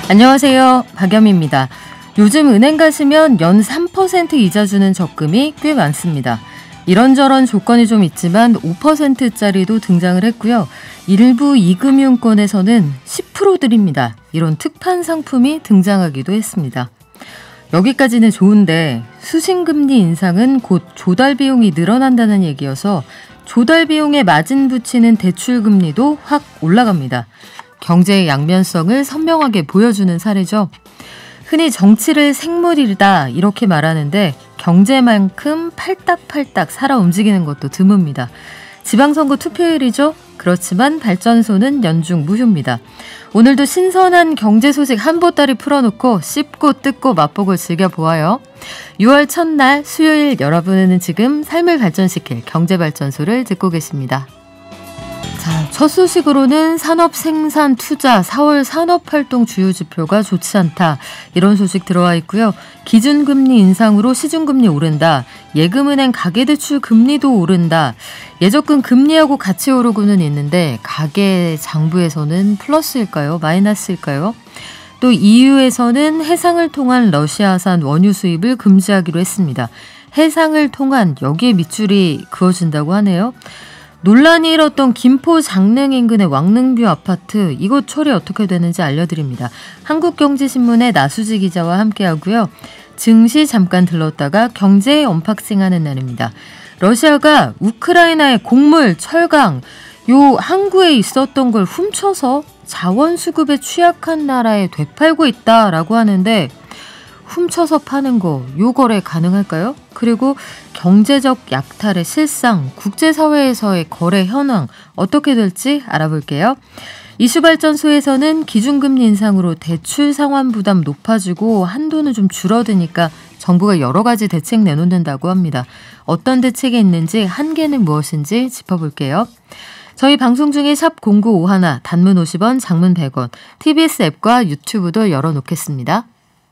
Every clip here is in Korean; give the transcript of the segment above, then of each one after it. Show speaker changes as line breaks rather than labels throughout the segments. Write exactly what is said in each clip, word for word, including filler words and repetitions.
안녕하세요. 박연미입니다. 요즘 은행 가시면 연 삼 퍼센트 이자 주는 적금이 꽤 많습니다. 이런저런 조건이 좀 있지만 오 퍼센트짜리도 등장을 했고요. 일부 이금융권에서는 십 퍼센트 드립니다. 이런 특판 상품이 등장하기도 했습니다. 여기까지는 좋은데 수신금리 인상은 곧 조달 비용이 늘어난다는 얘기여서 조달 비용에 마진 붙이는 대출금리도 확 올라갑니다. 경제의 양면성을 선명하게 보여주는 사례죠. 흔히 정치를 생물이다 이렇게 말하는데 경제만큼 팔딱팔딱 살아 움직이는 것도 드뭅니다. 지방선거 투표일이죠. 그렇지만 발전소는 연중 무휴입니다. 오늘도 신선한 경제 소식 한 보따리 풀어놓고 씹고 뜯고 맛보고 즐겨보아요. 유월 첫날 수요일 여러분은 지금 삶을 발전시킬 경제발전소를 듣고 계십니다. 자, 첫 소식으로는 산업 생산 투자 사월 산업활동 주요 지표가 좋지 않다. 이런 소식 들어와 있고요. 기준금리 인상으로 시중금리 오른다. 예금은행 가계대출 금리도 오른다. 예적금 금리하고 같이 오르고는 있는데 가계 장부에서는 플러스일까요? 마이너스일까요? 또 이유에서는 해상을 통한 러시아산 원유 수입을 금지하기로 했습니다. 해상을 통한 여기에 밑줄이 그어진다고 하네요. 논란이 일었던 김포 장릉 인근의 왕릉뷰 아파트, 이곳 처리 어떻게 되는지 알려드립니다. 한국경제신문의 나수지 기자와 함께하고요. 증시 잠깐 들렀다가 경제에 언박싱하는 날입니다. 러시아가 우크라이나의 곡물, 철강, 요 항구에 있었던 걸 훔쳐서 자원 수급에 취약한 나라에 되팔고 있다라고 하는데 훔쳐서 파는 거, 요 거래 가능할까요? 그리고 경제적 약탈의 실상, 국제사회에서의 거래 현황 어떻게 될지 알아볼게요. 이슈발전소에서는 기준금리 인상으로 대출 상환 부담 높아지고 한도는 좀 줄어드니까 정부가 여러 가지 대책 내놓는다고 합니다. 어떤 대책이 있는지 한계는 무엇인지 짚어볼게요. 저희 방송 중에 샵 공구오일, 단문 오십 원, 장문 백 원, 티비에스 앱과 유튜브도 열어놓겠습니다.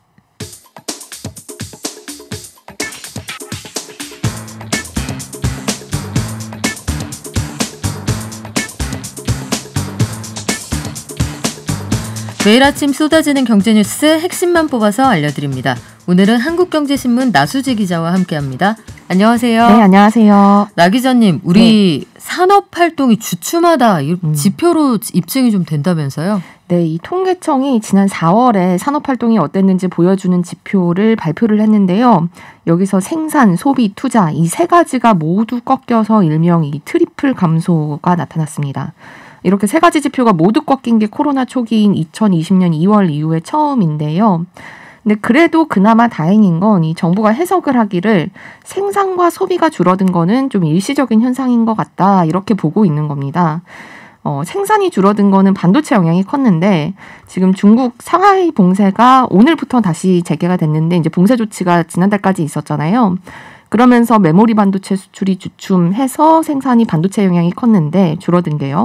매일 아침 쏟아지는 경제뉴스 핵심만 뽑아서 알려드립니다. 오늘은 한국경제신문 나수지 기자와 함께합니다. 안녕하세요.
네, 안녕하세요.
나 기자님, 우리 네. 산업활동이 주춤하다 음. 지표로 입증이 좀 된다면서요?
네, 이 통계청이 지난 사월에 산업활동이 어땠는지 보여주는 지표를 발표를 했는데요. 여기서 생산, 소비, 투자 이 세 가지가 모두 꺾여서 일명 이 트리플 감소가 나타났습니다. 이렇게 세 가지 지표가 모두 꺾인 게 코로나 초기인 이천이십 년 이월 이후에 처음인데요. 근데 그래도 그나마 다행인 건 이 정부가 해석을 하기를 생산과 소비가 줄어든 거는 좀 일시적인 현상인 것 같다 이렇게 보고 있는 겁니다. 어, 생산이 줄어든 거는 반도체 영향이 컸는데 지금 중국 상하이 봉쇄가 오늘부터 다시 재개가 됐는데 이제 봉쇄 조치가 지난달까지 있었잖아요. 그러면서 메모리 반도체 수출이 주춤해서 생산이 반도체 영향이 컸는데 줄어든 게요.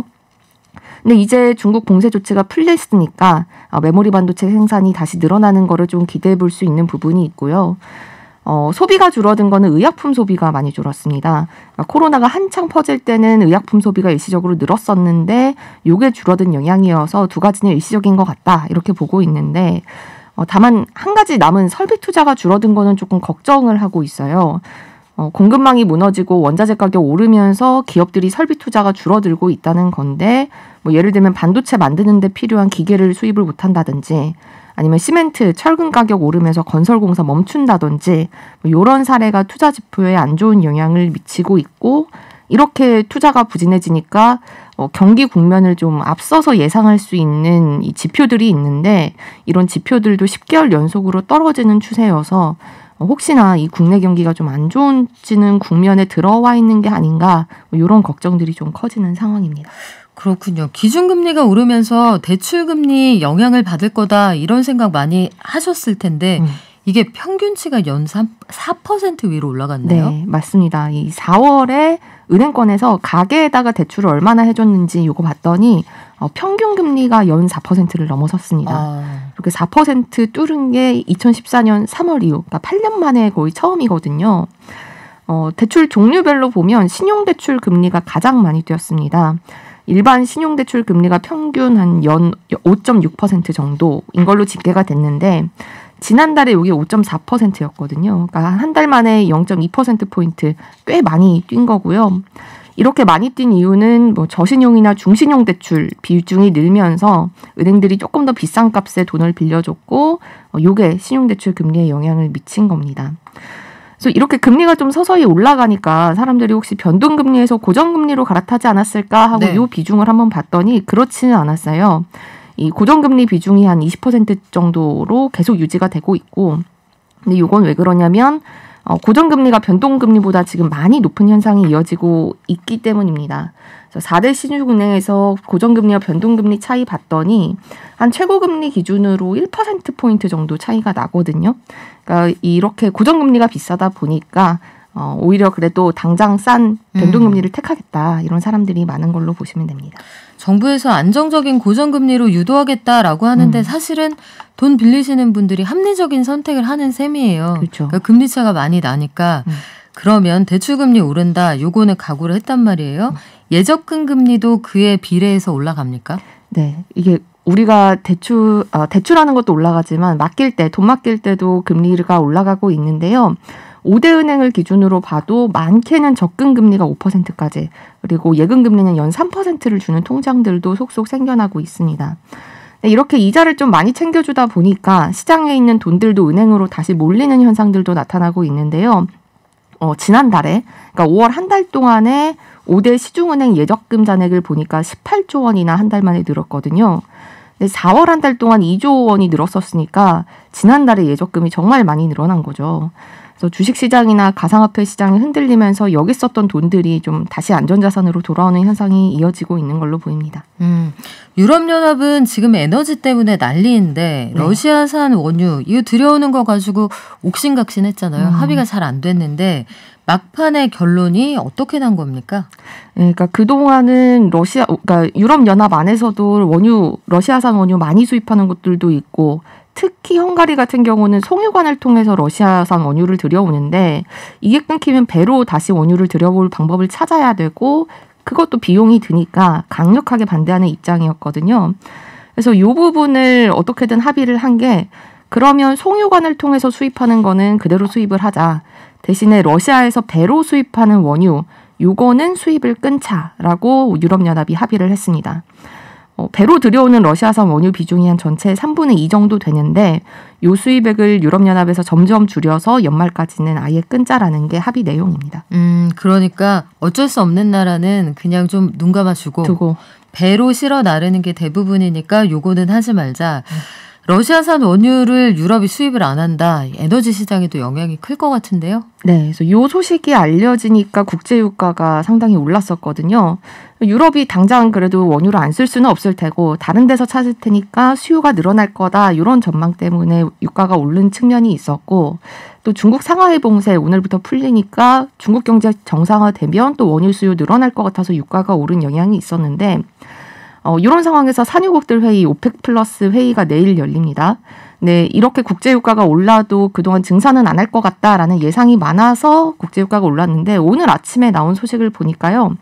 근데 이제 중국 봉쇄 조치가 풀렸으니까 메모리 반도체 생산이 다시 늘어나는 거를 좀 기대해 볼 수 있는 부분이 있고요. 어, 소비가 줄어든 거는 의약품 소비가 많이 줄었습니다. 그러니까 코로나가 한창 퍼질 때는 의약품 소비가 일시적으로 늘었었는데 이게 줄어든 영향이어서 두 가지는 일시적인 것 같다 이렇게 보고 있는데 어, 다만 한 가지 남은 설비 투자가 줄어든 거는 조금 걱정을 하고 있어요. 어, 공급망이 무너지고 원자재 가격 오르면서 기업들이 설비 투자가 줄어들고 있다는 건데 뭐 예를 들면 반도체 만드는 데 필요한 기계를 수입을 못한다든지 아니면 시멘트, 철근 가격 오르면서 건설공사 멈춘다든지 뭐 이런 사례가 투자 지표에 안 좋은 영향을 미치고 있고 이렇게 투자가 부진해지니까 어, 경기 국면을 좀 앞서서 예상할 수 있는 이 지표들이 있는데 이런 지표들도 십 개월 연속으로 떨어지는 추세여서 혹시나 이 국내 경기가 좀 안 좋아지는 국면에 들어와 있는 게 아닌가 뭐 이런 걱정들이 좀 커지는 상황입니다.
그렇군요. 기준금리가 오르면서 대출금리 영향을 받을 거다 이런 생각 많이 하셨을 텐데 음. 이게 평균치가 연 사 퍼센트 위로 올라갔네요.
네, 맞습니다. 이 사월에 은행권에서 가계에다가 대출을 얼마나 해줬는지 이거 봤더니 어, 평균 금리가 연 사 퍼센트를 넘어섰습니다. 아. 이렇게 사 퍼센트 뚫은 게 이천십사 년 삼월 이후, 그러니까 팔 년 만에 거의 처음이거든요. 어, 대출 종류별로 보면 신용대출 금리가 가장 많이 뛰었습니다. 일반 신용대출 금리가 평균 한 연 오 점 육 퍼센트 정도인 걸로 집계가 됐는데 지난달에 이게 오 점 사 퍼센트였거든요. 그러니까 한 달 만에 영 점 이 퍼센트포인트 꽤 많이 뛴 거고요. 이렇게 많이 뛴 이유는 뭐 저신용이나 중신용 대출 비중이 늘면서 은행들이 조금 더 비싼 값에 돈을 빌려줬고 이게 신용대출 금리에 영향을 미친 겁니다. 그래서 이렇게 금리가 좀 서서히 올라가니까 사람들이 혹시 변동금리에서 고정금리로 갈아타지 않았을까 하고 네. 이 비중을 한번 봤더니 그렇지는 않았어요. 이 고정금리 비중이 한 이십 퍼센트 정도로 계속 유지가 되고 있고 근데 이건 왜 그러냐면 어, 고정금리가 변동금리보다 지금 많이 높은 현상이 이어지고 있기 때문입니다. 그래서 사 대 신용은행에서 고정금리와 변동금리 차이 봤더니 한 최고금리 기준으로 일 퍼센트포인트 정도 차이가 나거든요. 그러니까 이렇게 고정금리가 비싸다 보니까 어, 오히려 그래도 당장 싼 변동금리를 음. 택하겠다 이런 사람들이 많은 걸로 보시면 됩니다.
정부에서 안정적인 고정금리로 유도하겠다라고 하는데 음. 사실은 돈 빌리시는 분들이 합리적인 선택을 하는 셈이에요.
그렇죠.
그러니까 금리 차가 많이 나니까 음. 그러면 대출금리 오른다 요거는 각오를 했단 말이에요. 음. 예적금 금리도 그에 비례해서 올라갑니까?
네. 이게 우리가 대출, 어, 대출하는 것도 올라가지만 맡길 때, 돈 맡길 때도 금리가 올라가고 있는데요. 오 대 은행을 기준으로 봐도 많게는 적금금리가 오 퍼센트까지 그리고 예금금리는 연 삼 퍼센트를 주는 통장들도 속속 생겨나고 있습니다. 이렇게 이자를 좀 많이 챙겨주다 보니까 시장에 있는 돈들도 은행으로 다시 몰리는 현상들도 나타나고 있는데요. 어, 지난달에 그러니까 오월 한 달 동안에 오 대 시중은행 예적금 잔액을 보니까 십팔조 원이나 한 달 만에 늘었거든요. 근데 사월 한 달 동안 이조 원이 늘었었으니까 지난달에 예적금이 정말 많이 늘어난 거죠. 그래서 주식시장이나 가상화폐 시장이 흔들리면서 여기 썼던 돈들이 좀 다시 안전자산으로 돌아오는 현상이 이어지고 있는 걸로 보입니다.
음, 유럽연합은 지금 에너지 때문에 난리인데 네. 러시아산 원유 이거 들여오는 거 가지고 옥신각신했잖아요. 음. 합의가 잘 안 됐는데 막판의 결론이 어떻게 난 겁니까?
네, 그러니까 그동안은 러시아, 그러니까 유럽연합 안에서도 원유, 러시아산 원유 많이 수입하는 곳들도 있고 특히 헝가리 같은 경우는 송유관을 통해서 러시아산 원유를 들여오는데 이게 끊기면 배로 다시 원유를 들여올 방법을 찾아야 되고 그것도 비용이 드니까 강력하게 반대하는 입장이었거든요. 그래서 이 부분을 어떻게든 합의를 한 게 그러면 송유관을 통해서 수입하는 거는 그대로 수입을 하자. 대신에 러시아에서 배로 수입하는 원유 요거는 수입을 끊자라고 유럽연합이 합의를 했습니다. 어, 배로 들여오는 러시아산 원유 비중이 한 전체의 삼분의 이 정도 되는데 요 수입액을 유럽연합에서 점점 줄여서 연말까지는 아예 끊자라는 게 합의 내용입니다.
음, 그러니까 어쩔 수 없는 나라는 그냥 좀 눈 감아주고 두고. 배로 실어 나르는 게 대부분이니까 요거는 하지 말자. 음. 러시아산 원유를 유럽이 수입을 안 한다. 에너지 시장에도 영향이 클 것 같은데요?
네, 그래서 이 소식이 알려지니까 국제유가가 상당히 올랐었거든요. 유럽이 당장 그래도 원유를 안 쓸 수는 없을 테고 다른 데서 찾을 테니까 수요가 늘어날 거다. 이런 전망 때문에 유가가 오른 측면이 있었고 또 중국 상하이 봉쇄 오늘부터 풀리니까 중국 경제 정상화되면 또 원유 수요 늘어날 것 같아서 유가가 오른 영향이 있었는데 어, 이런 상황에서 산유국들 회의, 오펙 플러스 회의가 내일 열립니다. 네, 이렇게 국제유가가 올라도 그동안 증산은 안 할 것 같다라는 예상이 많아서 국제유가가 올랐는데 오늘 아침에 나온 소식을 보니까요.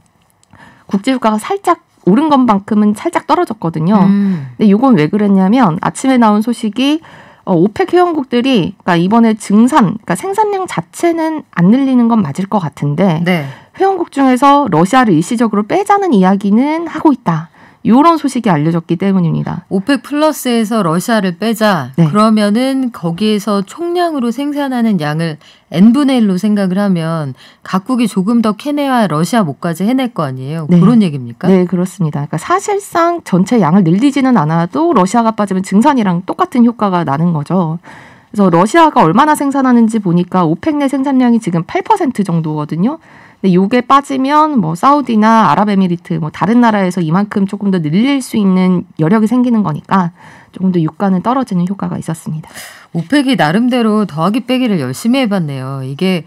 국제유가가 살짝 오른 것만큼은 살짝 떨어졌거든요. 음. 근데 이건 왜 그랬냐면 아침에 나온 소식이 어, 오펙 회원국들이 그러니까 이번에 증산, 그러니까 생산량 자체는 안 늘리는 건 맞을 것 같은데 네. 회원국 중에서 러시아를 일시적으로 빼자는 이야기는 하고 있다. 이런 소식이 알려졌기 때문입니다.
오펙 플러스에서 러시아를 빼자. 네. 그러면은 거기에서 총량으로 생산하는 양을 엔분의 일로 생각을 하면 각국이 조금 더 캐내야 러시아 목까지 해낼 거 아니에요. 네. 그런 얘기입니까?
네, 그렇습니다. 그러니까 사실상 전체 양을 늘리지는 않아도 러시아가 빠지면 증산이랑 똑같은 효과가 나는 거죠. 그래서 러시아가 얼마나 생산하는지 보니까 오펙 내 생산량이 지금 팔 퍼센트 정도거든요. 근데 요게 빠지면 뭐 사우디나 아랍에미리트 뭐 다른 나라에서 이만큼 조금 더 늘릴 수 있는 여력이 생기는 거니까 조금 더 유가는 떨어지는 효과가 있었습니다.
오펙이 나름대로 더하기 빼기를 열심히 해봤네요. 이게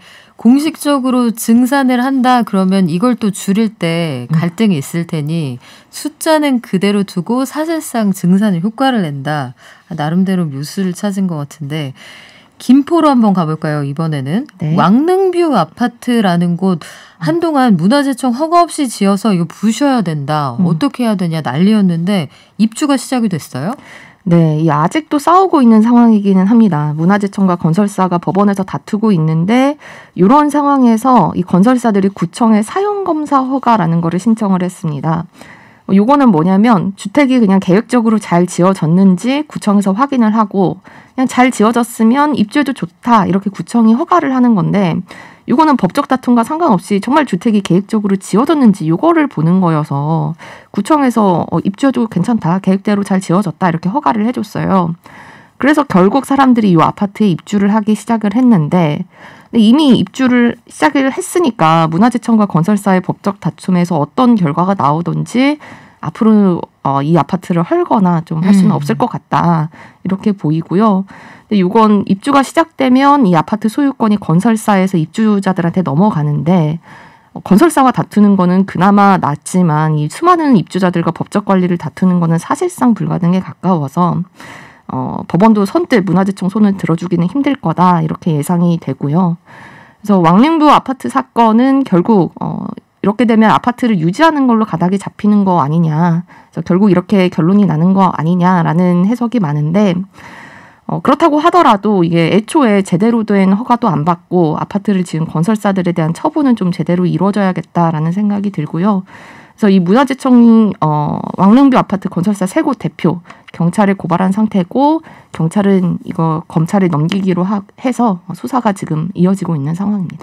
공식적으로 증산을 한다 그러면 이걸 또 줄일 때 갈등이 있을 테니 숫자는 그대로 두고 사실상 증산의 효과를 낸다. 나름대로 묘수를 찾은 것 같은데 김포로 한번 가볼까요? 이번에는
네.
왕능뷰 아파트라는 곳 한동안 문화재청 허가 없이 지어서 이거 부셔야 된다.
음.
어떻게 해야 되냐 난리였는데 입주가 시작이 됐어요?
네, 이 아직도 싸우고 있는 상황이기는 합니다. 문화재청과 건설사가 법원에서 다투고 있는데 이런 상황에서 이 건설사들이 구청에 사용검사 허가라는 거를 신청을 했습니다. 요거는 뭐냐면 주택이 그냥 계획적으로 잘 지어졌는지 구청에서 확인을 하고 그냥 잘 지어졌으면 입주해도 좋다 이렇게 구청이 허가를 하는 건데 이거는 법적 다툼과 상관없이 정말 주택이 계획적으로 지어졌는지 이거를 보는 거여서 구청에서 어, 입주해도 괜찮다. 계획대로 잘 지어졌다. 이렇게 허가를 해줬어요. 그래서 결국 사람들이 이 아파트에 입주를 하기 시작을 했는데 근데 이미 입주를 시작을 했으니까 문화재청과 건설사의 법적 다툼에서 어떤 결과가 나오든지 앞으로 어, 이 아파트를 헐거나 좀 할 수는
음.
없을 것 같다. 이렇게 보이고요. 근데 이건 입주가 시작되면 이 아파트 소유권이 건설사에서 입주자들한테 넘어가는데 어, 건설사와 다투는 거는 그나마 낫지만 이 수많은 입주자들과 법적 관리를 다투는 거는 사실상 불가능에 가까워서 어, 법원도 선뜻 문화재청 손을 들어주기는 힘들 거다 이렇게 예상이 되고요. 그래서 왕릉부 아파트 사건은 결국 어, 이렇게 되면 아파트를 유지하는 걸로 가닥이 잡히는 거 아니냐. 그래서 결국 이렇게 결론이 나는 거 아니냐라는 해석이 많은데 어, 그렇다고 하더라도 이게 애초에 제대로 된 허가도 안 받고 아파트를 지은 건설사들에 대한 처분은 좀 제대로 이루어져야겠다라는 생각이 들고요. 그래서 이 문화재청 어, 왕릉뷰 아파트 건설사 세 곳 대표 경찰에 고발한 상태고 경찰은 이거 검찰에 넘기기로 하, 해서 수사가 지금 이어지고 있는 상황입니다.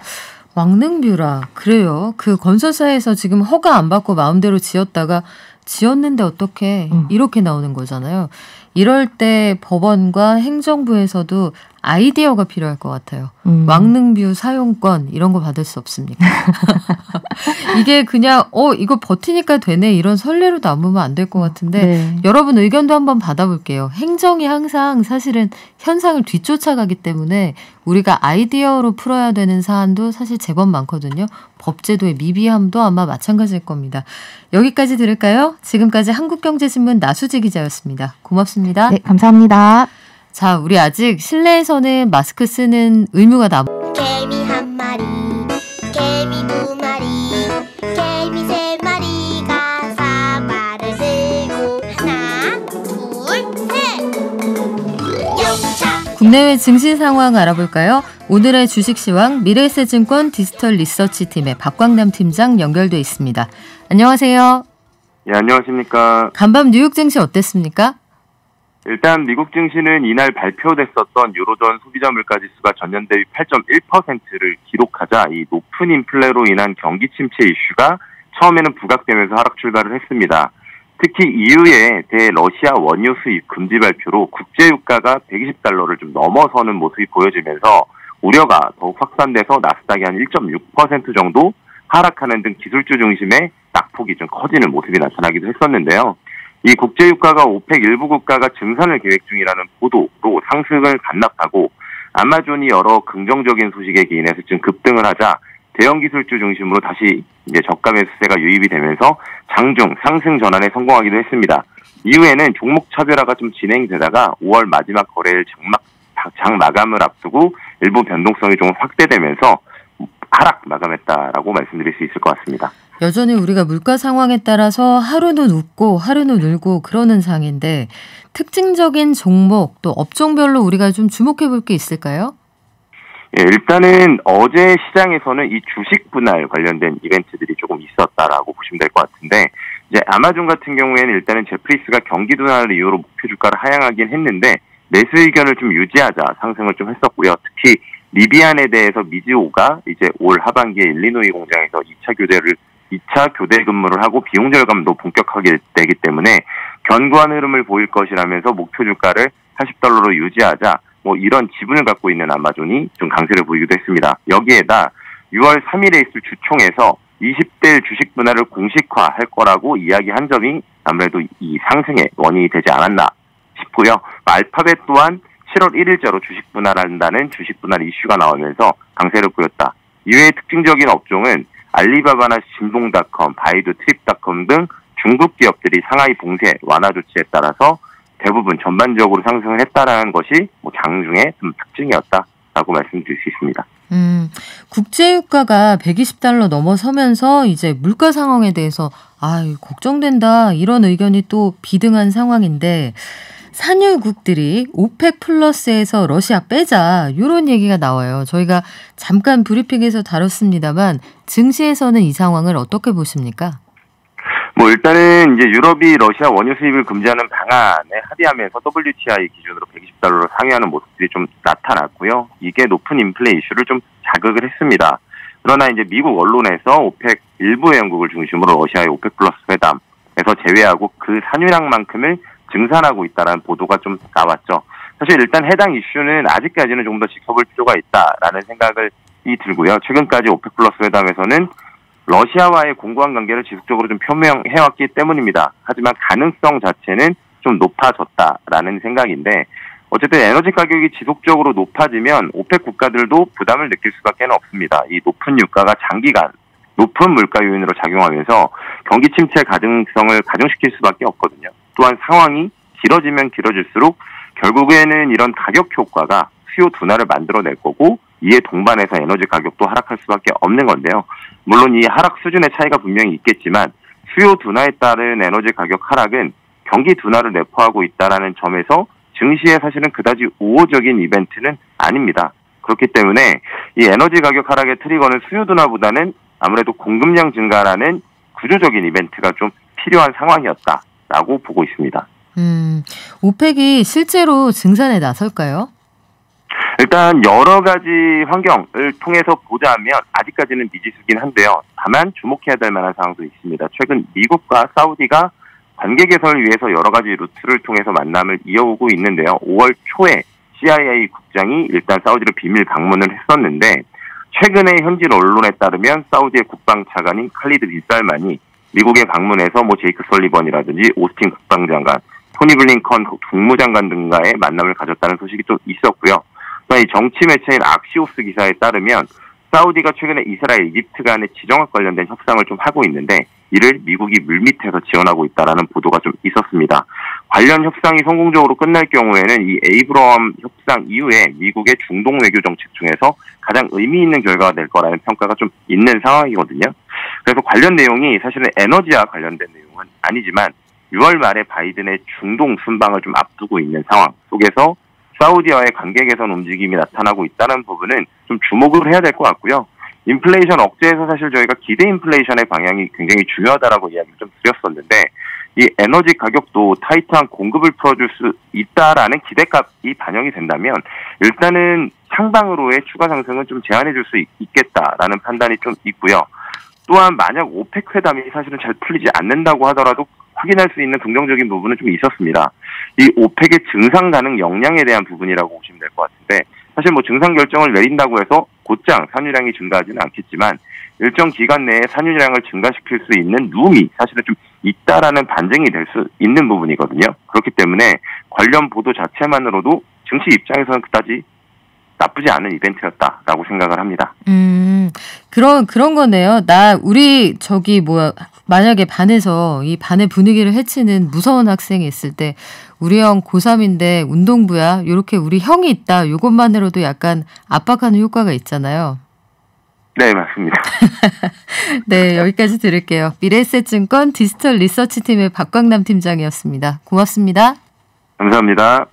왕능뷰라 그래요. 그 건설사에서 지금 허가 안 받고 마음대로 지었다가 지었는데 어떻게
음.
이렇게 나오는 거잖아요. 이럴 때 법원과 행정부에서도 아이디어가 필요할 것 같아요.
음.
왕능뷰 사용권 이런 거 받을 수 없습니까? 이게 그냥 어 이거 버티니까 되네 이런 선례로 남으면 안 될 것 같은데
네.
여러분 의견도 한번 받아볼게요. 행정이 항상 사실은 현상을 뒤쫓아가기 때문에 우리가 아이디어로 풀어야 되는 사안도 사실 제법 많거든요. 법제도의 미비함도 아마 마찬가지일 겁니다. 여기까지 들을까요? 지금까지 한국경제신문 나수지 기자였습니다. 고맙습니다.
네, 감사합니다.
자, 우리 아직 실내에서는 마스크 쓰는 의무가 남.
개미 한 마리, 개미 두 마리, 개미 세 마리가 사과를 들고 하나, 둘, 셋. 영차.
국내외 증시 상황 알아볼까요? 오늘의 주식시황 미래에셋증권 디지털 리서치팀의 박광남 팀장 연결돼 있습니다. 안녕하세요.
예, 안녕하십니까.
간밤 뉴욕 증시 어땠습니까?
일단 미국 증시는 이날 발표됐었던 유로존 소비자 물가지수가 전년 대비 팔 점 일 퍼센트를 기록하자 이 높은 인플레로 인한 경기 침체 이슈가 처음에는 부각되면서 하락 출발을 했습니다. 특히 이유의 대러시아 원유 수입 금지 발표로 국제 유가가 백이십 달러를 좀 넘어서는 모습이 보여지면서 우려가 더욱 확산돼서 나스닥이 한 일 점 육 퍼센트 정도 하락하는 등 기술주 중심의 낙폭이 좀 커지는 모습이 나타나기도 했었는데요. 이 국제유가가 오펙 일부 국가가 증산을 계획 중이라는 보도로 상승을 반납하고 아마존이 여러 긍정적인 소식에 기인해서 지금 급등을 하자 대형 기술주 중심으로 다시 이제 저가 매수세가 유입이 되면서 장중 상승 전환에 성공하기도 했습니다. 이후에는 종목 차별화가 좀 진행되다가 오월 마지막 거래일 장막, 장 마감을 앞두고 일부 변동성이 좀 확대되면서 하락 마감했다라고 말씀드릴 수 있을 것 같습니다.
여전히 우리가 물가 상황에 따라서 하루는 웃고 하루는 울고 그러는 상인데 특징적인 종목 또 업종별로 우리가 좀 주목해 볼 게 있을까요?
예, 일단은 어제 시장에서는 이 주식 분할 관련된 이벤트들이 조금 있었다라고 보시면 될 것 같은데 이제 아마존 같은 경우에는 일단은 제프리스가 경기 둔화를 이유로 목표 주가를 하향하긴 했는데 매수 의견을 좀 유지하자 상승을 좀 했었고요. 특히 리비안에 대해서 미즈오가 이제 올 하반기에 일리노이 공장에서 이 차 교대를 이 차 교대 근무를 하고 비용 절감도 본격화하게 되기 때문에 견고한 흐름을 보일 것이라면서 목표 주가를 사십 달러로 유지하자 뭐 이런 지분을 갖고 있는 아마존이 좀 강세를 보이기도 했습니다. 여기에다 유월 삼일에 있을 주총에서 이십 대 주식 분할을 공식화할 거라고 이야기한 점이 아무래도 이 상승의 원인이 되지 않았나 싶고요. 알파벳 또한 칠월 일일자로 주식 분할한다는 주식 분할 이슈가 나오면서 강세를 보였다. 이외의 특징적인 업종은 알리바바나 진봉닷컴, 바이두, 트립닷컴 등 중국 기업들이 상하이 봉쇄 완화 조치에 따라서 대부분 전반적으로 상승을 했다라는 것이 뭐 장중의 좀 특징이었다라고 말씀드릴 수 있습니다.
음, 국제유가가 백이십 달러 넘어서면서 이제 물가 상황에 대해서 아, 걱정된다 이런 의견이 또 비등한 상황인데 산유국들이 오펙 플러스에서 러시아 빼자 이런 얘기가 나와요. 저희가 잠깐 브리핑에서 다뤘습니다만 증시에서는 이 상황을 어떻게 보십니까?
뭐 일단은 이제 유럽이 러시아 원유 수입을 금지하는 방안에 합의하면서 더블유티아이 기준으로 백이십 달러로 상회하는 모습들이 좀 나타났고요. 이게 높은 인플레 이슈를 좀 자극을 했습니다. 그러나 이제 미국 언론에서 오펙 일부 회원국을 중심으로 러시아의 오펙 플러스 회담에서 제외하고 그 산유량만큼을 증산하고 있다라는 보도가 좀 나왔죠. 사실 일단 해당 이슈는 아직까지는 조금 더 지켜볼 필요가 있다라는 생각을 이 들고요. 최근까지 오펙 플러스 회담에서는 러시아와의 공고한 관계를 지속적으로 좀 표명해왔기 때문입니다. 하지만 가능성 자체는 좀 높아졌다라는 생각인데 어쨌든 에너지 가격이 지속적으로 높아지면 오펙 국가들도 부담을 느낄 수밖에 없습니다. 이 높은 유가가 장기간 높은 물가 요인으로 작용하면서 경기 침체 가능성을 가중시킬 수밖에 없거든요. 또한 상황이 길어지면 길어질수록 결국에는 이런 가격 효과가 수요 둔화를 만들어낼 거고 이에 동반해서 에너지 가격도 하락할 수밖에 없는 건데요. 물론 이 하락 수준의 차이가 분명히 있겠지만 수요 둔화에 따른 에너지 가격 하락은 경기 둔화를 내포하고 있다는 점에서 증시에 사실은 그다지 우호적인 이벤트는 아닙니다. 그렇기 때문에 이 에너지 가격 하락의 트리거는 수요 둔화보다는 아무래도 공급량 증가라는 구조적인 이벤트가 좀 필요한 상황이었다라고 보고 있습니다.
음, 오펙이 실제로 증산에 나설까요?
일단 여러 가지 환경을 통해서 보자면 아직까지는 미지수긴 한데요. 다만 주목해야 될 만한 상황도 있습니다. 최근 미국과 사우디가 관계 개선을 위해서 여러 가지 루트를 통해서 만남을 이어오고 있는데요. 오월 초에 씨아이에이 국장이 일단 사우디를 비밀 방문을 했었는데 최근에 현지 언론에 따르면 사우디의 국방차관인 칼리드 빈 살만이 미국에 방문해서 뭐 제이크 설리번이라든지 오스틴 국방장관, 토니 블링컨 국무장관 등과의 만남을 가졌다는 소식이 또 있었고요. 이 정치 매체인 악시오스 기사에 따르면 사우디가 최근에 이스라엘, 이집트 간의 지정학 관련된 협상을 좀 하고 있는데 이를 미국이 물밑에서 지원하고 있다라는 보도가 좀 있었습니다. 관련 협상이 성공적으로 끝날 경우에는 이 에이브러함 협상 이후에 미국의 중동 외교 정책 중에서 가장 의미 있는 결과가 될 거라는 평가가 좀 있는 상황이거든요. 그래서 관련 내용이 사실은 에너지와 관련된 내용은 아니지만 유월 말에 바이든의 중동 순방을 좀 앞두고 있는 상황 속에서 사우디와의 관계 개선 움직임이 나타나고 있다는 부분은 좀 주목을 해야 될 것 같고요. 인플레이션 억제에서 사실 저희가 기대 인플레이션의 방향이 굉장히 중요하다라고 이야기를 좀 드렸었는데 이 에너지 가격도 타이트한 공급을 풀어줄 수 있다라는 기대값이 반영이 된다면 일단은 상방으로의 추가 상승은 좀 제한해 줄 수 있겠다라는 판단이 좀 있고요. 또한 만약 오펙 회담이 사실은 잘 풀리지 않는다고 하더라도 확인할 수 있는 긍정적인 부분은 좀 있었습니다. 이 오펙의 증상 가능 역량에 대한 부분이라고 보시면 될 것 같은데 사실 뭐 증상 결정을 내린다고 해서 곧장 산유량이 증가하지는 않겠지만 일정 기간 내에 산유량을 증가시킬 수 있는 룸이 사실은 좀 있다라는 반증이 될 수 있는 부분이거든요. 그렇기 때문에 관련 보도 자체만으로도 증시 입장에서는 그다지 나쁘지 않은 이벤트였다라고 생각을 합니다.
음, 그런 그런 거네요. 나 우리 저기 뭐야 만약에 반에서 이 반의 분위기를 해치는 무서운 학생이 있을 때 우리 형 고삼인데 운동부야. 이렇게 우리 형이 있다. 이것만으로도 약간 압박하는 효과가 있잖아요.
네, 맞습니다.
네, 여기까지 들을게요. 미래에셋증권 디지털 리서치팀의 박광남 팀장이었습니다. 고맙습니다.
감사합니다.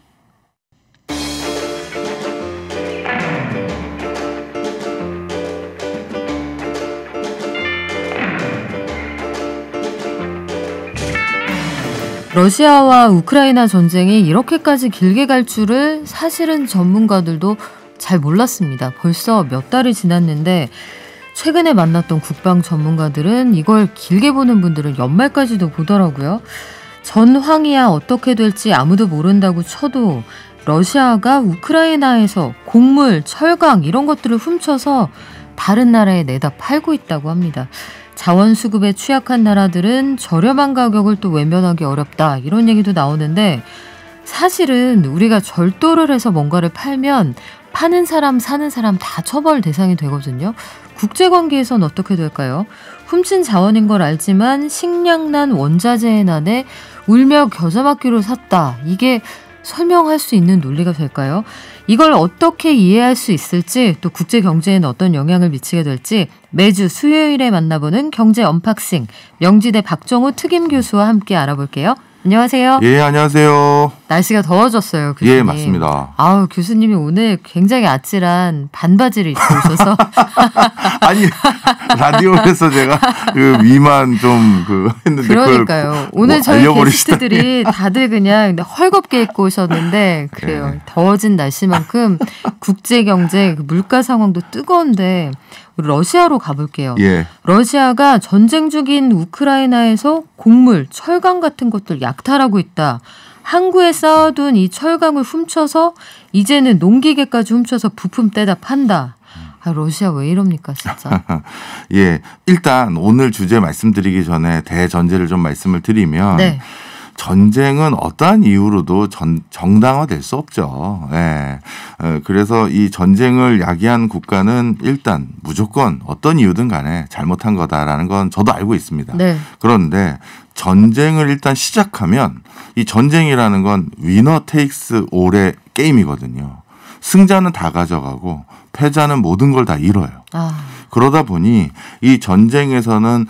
러시아와 우크라이나 전쟁이 이렇게까지 길게 갈 줄을 사실은 전문가들도 잘 몰랐습니다. 벌써 몇 달이 지났는데 최근에 만났던 국방 전문가들은 이걸 길게 보는 분들은 연말까지도 보더라고요. 전황이야 어떻게 될지 아무도 모른다고 쳐도 러시아가 우크라이나에서 곡물, 철강 이런 것들을 훔쳐서 다른 나라에 내다 팔고 있다고 합니다. 자원 수급에 취약한 나라들은 저렴한 가격을 또 외면하기 어렵다 이런 얘기도 나오는데 사실은 우리가 절도를 해서 뭔가를 팔면 파는 사람 사는 사람 다 처벌 대상이 되거든요. 국제관계에선 어떻게 될까요? 훔친 자원인 걸 알지만 식량난, 원자재의 난에 울며 겨자 먹기로 샀다. 이게 설명할 수 있는 논리가 될까요? 이걸 어떻게 이해할 수 있을지, 또 국제 경제에는 어떤 영향을 미치게 될지 매주 수요일에 만나보는 경제 언박싱, 명지대 박정우 특임 교수와 함께 알아볼게요. 안녕하세요.
예, 안녕하세요.
날씨가 더워졌어요, 교수님.
예, 맞습니다.
아우, 교수님이 오늘 굉장히 아찔한 반바지를 입고 오셔서.
아니, 라디오에서 제가 그 위만 좀 그 했는데.
그러니까요. 오늘 뭐 저희 게스트들이 다들 그냥 헐겁게 입고 오셨는데, 그래요. 네. 더워진 날씨만큼 국제경제 물가 상황도 뜨거운데, 우리 러시아로 가볼게요.
예.
러시아가 전쟁 중인 우크라이나에서 곡물, 철강 같은 것들 약탈하고 있다. 항구에 쌓아둔 이 철강을 훔쳐서 이제는 농기계까지 훔쳐서 부품 떼다 판다. 아, 러시아 왜 이럽니까 진짜.
예, 일단 오늘 주제 말씀드리기 전에 대전제를 좀 말씀을 드리면 네. 전쟁은 어떠한 이유로도 전, 정당화될 수 없죠. 예. 그래서 이 전쟁을 야기한 국가는 일단 무조건 어떤 이유든 간에 잘못한 거다라는 건 저도 알고 있습니다. 네. 그런데 전쟁을 일단 시작하면 이 전쟁이라는 건 위너 테이크스 올의 게임이거든요. 승자는 다 가져가고 패자는 모든 걸 다 잃어요. 아. 그러다 보니 이 전쟁에서는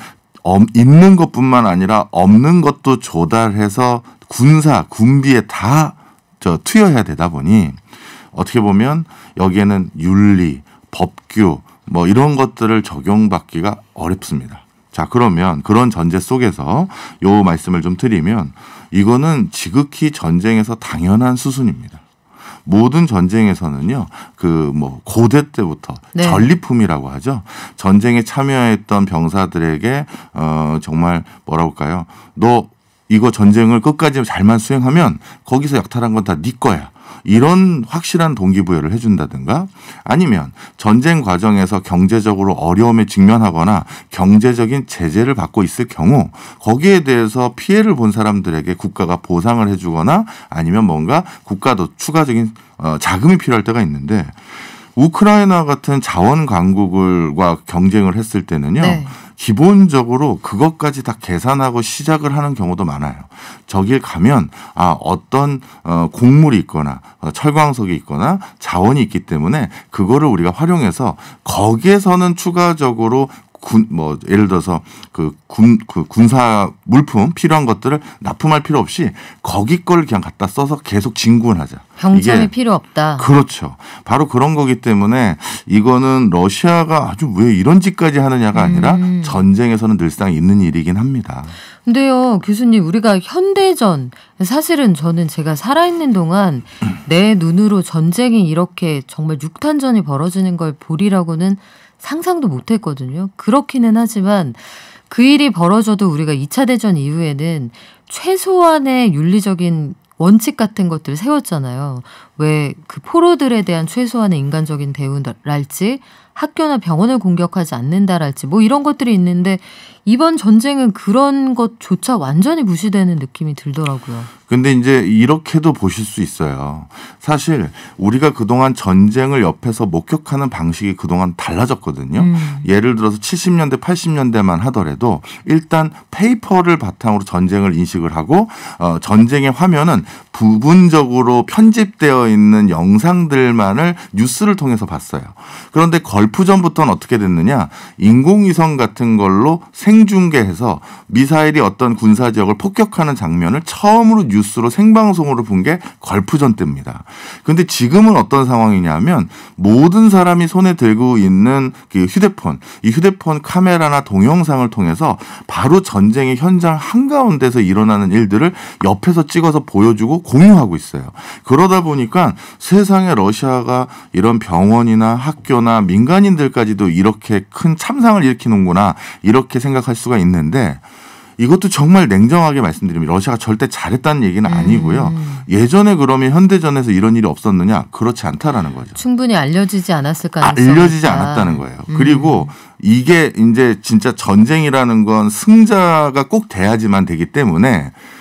있는 것뿐만 아니라 없는 것도 조달해서 군사, 군비에 다 저 투여해야 되다 보니 어떻게 보면 여기에는 윤리, 법규 뭐 이런 것들을 적용받기가 어렵습니다. 자, 그러면 그런 전제 속에서 요 말씀을 좀 드리면 이거는 지극히 전쟁에서 당연한 수순입니다. 모든 전쟁에서는요, 그 뭐 고대 때부터 네. 전리품이라고 하죠. 전쟁에 참여했던 병사들에게 어 정말 뭐라고 할까요? 너 이거 전쟁을 끝까지 잘만 수행하면 거기서 약탈한 건 다 네 거야. 이런 확실한 동기부여를 해준다든가 아니면 전쟁 과정에서 경제적으로 어려움에 직면하거나 경제적인 제재를 받고 있을 경우 거기에 대해서 피해를 본 사람들에게 국가가 보상을 해주거나 아니면 뭔가 국가도 추가적인 자금이 필요할 때가 있는데 우크라이나 같은 자원 강국과 경쟁을 했을 때는요. 네. 기본적으로 그것까지 다 계산하고 시작을 하는 경우도 많아요. 저길 가면 아 어떤 어, 곡물이 있거나 어, 철광석이 있거나 자원이 있기 때문에 그거를 우리가 활용해서 거기에서는 추가적으로 군, 뭐, 예를 들어서 그 군, 그 군사 물품 필요한 것들을 납품할 필요 없이 거기 걸 그냥 갖다 써서 계속 진군하자.
병전이 필요 없다.
그렇죠. 바로 그런 거기 때문에 이거는 러시아가 아주 왜 이런 짓까지 하느냐가 아니라 음. 전쟁에서는 늘상 있는 일이긴 합니다.
근데요, 교수님, 우리가 현대전, 사실은 저는 제가 살아있는 동안 내 눈으로 전쟁이 이렇게 정말 육탄전이 벌어지는 걸 보리라고는 상상도 못했거든요. 그렇기는 하지만 그 일이 벌어져도 우리가 이 차 대전 이후에는 최소한의 윤리적인 원칙 같은 것들을 세웠잖아요. 왜 그 포로들에 대한 최소한의 인간적인 대우랄지 학교나 병원을 공격하지 않는다랄지 뭐 이런 것들이 있는데 이번 전쟁은 그런 것조차 완전히 무시되는 느낌이 들더라고요.
근데 이제 이렇게도 보실 수 있어요. 사실 우리가 그동안 전쟁을 옆에서 목격하는 방식이 그동안 달라졌거든요. 음. 예를 들어서 칠십 년대, 팔십 년대만 하더라도 일단 페이퍼를 바탕으로 전쟁을 인식을 하고 어, 전쟁의 화면은 부분적으로 편집되어 있는 영상들만을 뉴스를 통해서 봤어요. 그런데 걸프전부터는 어떻게 됐느냐. 인공위성 같은 걸로 생중계해서 미사일이 어떤 군사 지역을 폭격하는 장면을 처음으로 뉴스로 생방송으로 본 게 걸프전 때입니다. 그런데 지금은 어떤 상황이냐면 모든 사람이 손에 들고 있는 그 휴대폰, 이 휴대폰 카메라나 동영상을 통해서 바로 전쟁의 현장 한가운데서 일어나는 일들을 옆에서 찍어서 보여주고 공유하고 있어요. 그러다 보니까 세상에 러시아가 이런 병원이나 학교나 민간인들까지도 이렇게 큰 참상을 일으키는구나 이렇게 생각할 수가 있는데 이것도 정말 냉정하게 말씀드리면 러시아가 절대 잘했다는 얘기는 아니고요. 음. 예전에 그러면 현대전에서 이런 일이 없었느냐? 그렇지 않다라는 거죠.
충분히 알려지지 않았을 가능성이
알려지지 않았다는 거예요. 음. 그리고 이게 이제 진짜 전쟁이라는 건 승자가 꼭 돼야지만 되기 때문에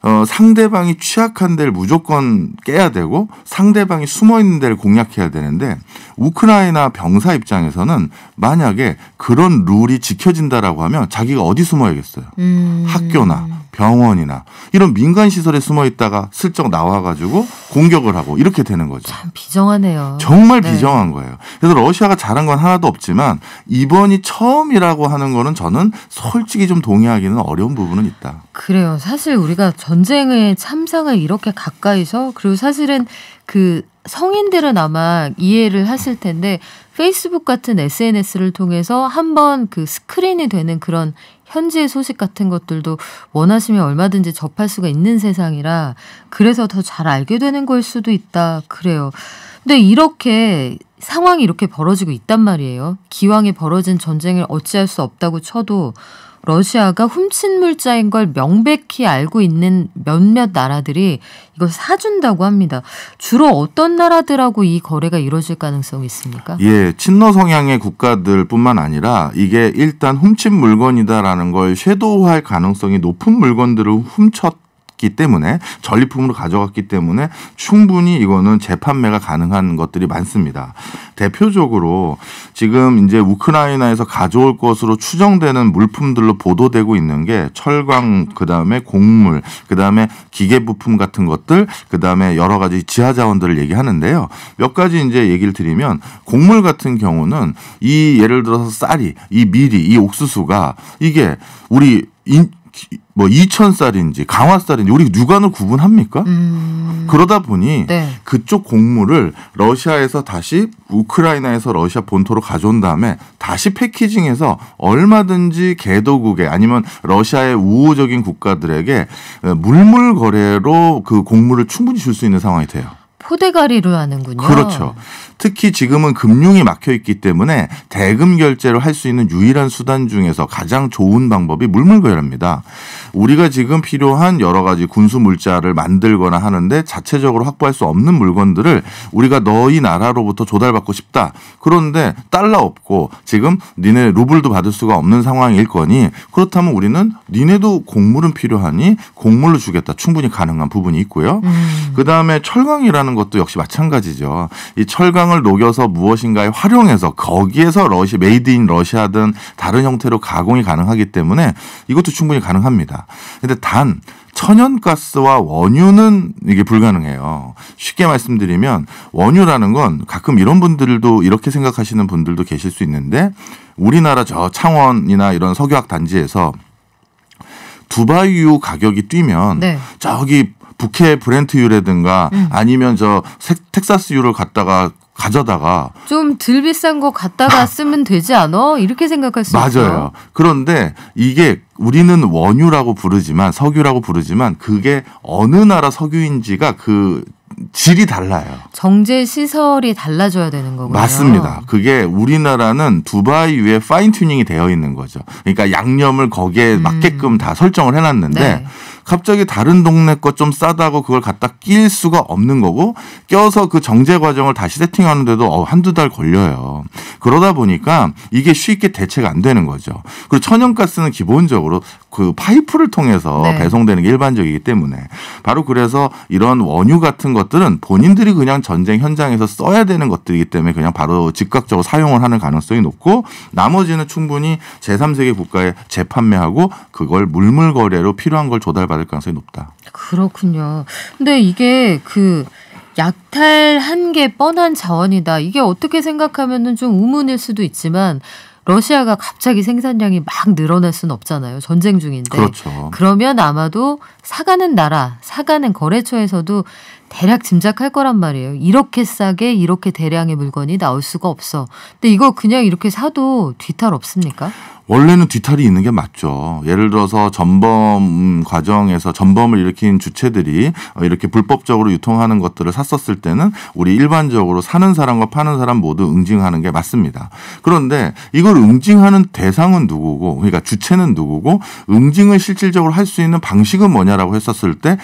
어, 상대방이 취약한 데를 무조건 깨야 되고 상대방이 숨어있는 데를 공략해야 되는데 우크라이나 병사 입장에서는 만약에 그런 룰이 지켜진다라고 하면 자기가 어디 숨어야겠어요. 음. 학교나 병원이나 이런 민간 시설에 숨어 있다가 슬쩍 나와가지고 공격을 하고 이렇게 되는 거죠.
참 비정하네요.
정말
네.
비정한 거예요. 그래서 러시아가 잘한 건 하나도 없지만 이번이 처음이라고 하는 거는 저는 솔직히 좀 동의하기는 어려운 부분은 있다.
그래요. 사실 우리가 전쟁의 참상을 이렇게 가까이서 그리고 사실은 그 성인들은 아마 이해를 하실 텐데 페이스북 같은 에스엔에스를 통해서 한번 그 스크린이 되는 그런 현지의 소식 같은 것들도 원하시면 얼마든지 접할 수가 있는 세상이라 그래서 더 잘 알게 되는 걸 수도 있다. 그래요. 근데 이렇게 상황이 이렇게 벌어지고 있단 말이에요. 기왕에 벌어진 전쟁을 어찌할 수 없다고 쳐도 러시아가 훔친 물자인 걸 명백히 알고 있는 몇몇 나라들이 이걸 사준다고 합니다. 주로 어떤 나라들하고 이 거래가 이루어질 가능성이 있습니까?
예, 친러 성향의 국가들뿐만 아니라 이게 일단 훔친 물건이다라는 걸 섀도우할 가능성이 높은 물건들을 훔쳤 기 때문에 전리품으로 가져갔기 때문에 충분히 이거는 재판매가 가능한 것들이 많습니다. 대표적으로 지금 이제 우크라이나에서 가져올 것으로 추정되는 물품들로 보도되고 있는 게 철강, 그다음에 곡물, 그다음에 기계 부품 같은 것들, 그다음에 여러 가지 지하 자원들을 얘기하는데요. 몇 가지 이제 얘기를 드리면 곡물 같은 경우는 이 예를 들어서 쌀이, 이 밀이, 이 옥수수가 이게 우리 인 뭐 이천 쌀인지 강화쌀인지 우리 육안을 구분합니까? 음. 그러다 보니 네. 그쪽 곡물을 러시아에서 다시 우크라이나에서 러시아 본토로 가져온 다음에 다시 패키징해서 얼마든지 개도국에 아니면 러시아의 우호적인 국가들에게 물물 거래로 그 곡물을 충분히 줄 수 있는 상황이 돼요.
포대가리로 하는군요.
그렇죠. 특히 지금은 금융이 막혀 있기 때문에 대금 결제를 할 수 있는 유일한 수단 중에서 가장 좋은 방법이 물물거래입니다. 우리가 지금 필요한 여러 가지 군수 물자를 만들거나 하는데 자체적으로 확보할 수 없는 물건들을 우리가 너희 나라로부터 조달받고 싶다. 그런데 달러 없고 지금 니네 루블도 받을 수가 없는 상황일 거니 그렇다면 우리는 니네도 곡물은 필요하니 곡물로 주겠다. 충분히 가능한 부분이 있고요. 음. 그다음에 철강이라는 것도 역시 마찬가지죠. 이 철강을 녹여서 무엇인가에 활용해서 거기에서 러시아 메이드 인 러시아든 다른 형태로 가공이 가능하기 때문에 이것도 충분히 가능합니다. 그런데 단 천연가스와 원유는 이게 불가능해요. 쉽게 말씀드리면 원유라는 건 가끔 이런 분들도 이렇게 생각하시는 분들도 계실 수 있는데 우리나라 저 창원이나 이런 석유학 단지에서 두바이유 가격이 뛰면 네. 저기 북해 브렌트유라든가 음. 아니면 저 텍사스유를 갖다가 가져다가
좀 덜 비싼 거 갖다가 쓰면 되지 않아? 이렇게 생각할 수 있죠.
맞아요. 그런데 이게 우리는 원유라고 부르지만 석유라고 부르지만 그게 어느 나라 석유인지가 그 질이 달라요.
정제 시설이 달라져야 되는 거군요.
맞습니다. 그게 우리나라는 두바이유에 파인 튜닝이 되어 있는 거죠. 그러니까 양념을 거기에 음. 맞게끔 다 설정을 해놨는데 네. 갑자기 다른 동네 거 좀 싸다고 그걸 갖다 낄 수가 없는 거고 껴서 그 정제 과정을 다시 세팅하는데도 한두 달 걸려요. 그러다 보니까 이게 쉽게 대체가 안 되는 거죠. 그리고 천연가스는 기본적으로 그 파이프를 통해서 네. 배송되는 게 일반적이기 때문에 바로 그래서 이런 원유 같은 것들은 본인들이 그냥 전쟁 현장에서 써야 되는 것들이기 때문에 그냥 바로 즉각적으로 사용을 하는 가능성이 높고 나머지는 충분히 제삼 세계 국가에 재판매하고 그걸 물물거래로 필요한 걸 조달받을 가능성이 높다.
그렇군요. 근데 이게 그 약탈한 게 뻔한 자원이다. 이게 어떻게 생각하면은 좀 의문일 수도 있지만 러시아가 갑자기 생산량이 막 늘어날 수는 없잖아요. 전쟁 중인데.
그렇죠.
그러면 아마도 사가는 나라, 사가는 거래처에서도 대략 짐작할 거란 말이에요. 이렇게 싸게 이렇게 대량의 물건이 나올 수가 없어. 근데 이거 그냥 이렇게 사도 뒤탈 없습니까?
원래는 뒤탈이 있는 게 맞죠. 예를 들어서 전범 과정에서 전범을 일으킨 주체들이 이렇게 불법적으로 유통하는 것들을 샀었을 때는 우리 일반적으로 사는 사람과 파는 사람 모두 응징하는 게 맞습니다. 그런데 이걸 응징하는 대상은 누구고 그러니까 주체는 누구고 응징을 실질적으로 할 수 있는 방식은 뭐냐라고 했었을 때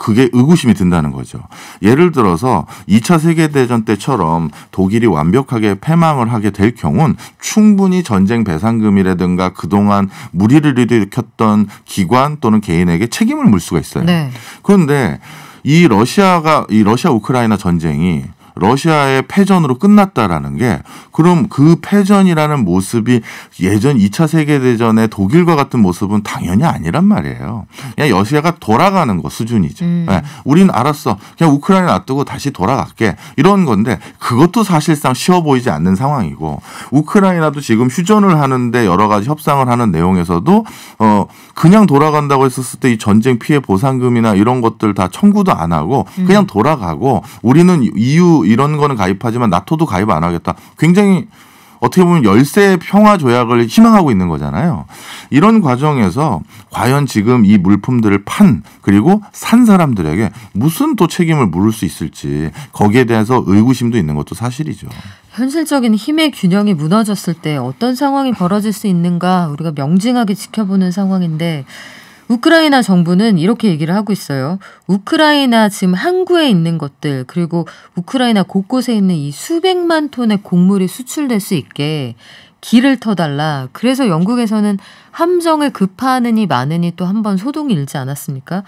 그게 의구심이 든다는 거죠. 예를 들어서 이 차 세계대전 때처럼 독일이 완벽하게 패망을 하게 될 경우는 충분히 전쟁 배상금이라든가 그동안 무리를 일으켰던 기관 또는 개인에게 책임을 물 수가 있어요. 네. 그런데 이 러시아가 이 러시아 우크라이나 전쟁이 러시아의 패전으로 끝났다라는 게 그럼 그 패전이라는 모습이 예전 이 차 세계대전의 독일과 같은 모습은 당연히 아니란 말이에요. 그냥 러시아가 돌아가는 거 수준이죠. 음. 네. 우린 알았어. 그냥 우크라이나 놔두고 다시 돌아갈게. 이런 건데 그것도 사실상 쉬워 보이지 않는 상황이고 우크라이나도 지금 휴전을 하는데 여러 가지 협상을 하는 내용에서도 어 그냥 돌아간다고 했었을 때 이 전쟁 피해 보상금이나 이런 것들 다 청구도 안 하고 그냥 돌아가고 우리는 이유 이런 거는 가입하지만 나토도 가입 안 하겠다. 굉장히 어떻게 보면 열세 평화 조약을 희망하고 있는 거잖아요. 이런 과정에서 과연 지금 이 물품들을 판 그리고 산 사람들에게 무슨 또 책임을 물을 수 있을지 거기에 대해서 의구심도 있는 것도 사실이죠.
현실적인 힘의 균형이 무너졌을 때 어떤 상황이 벌어질 수 있는가 우리가 명징하게 지켜보는 상황인데 우크라이나 정부는 이렇게 얘기를 하고 있어요. 우크라이나 지금 항구에 있는 것들 그리고 우크라이나 곳곳에 있는 이 수백만 톤의 곡물이 수출될 수 있게 길을 터달라. 그래서 영국에서는 함정을 급파하느니 마느니 또 한 번 소동이 일지 않았습니까?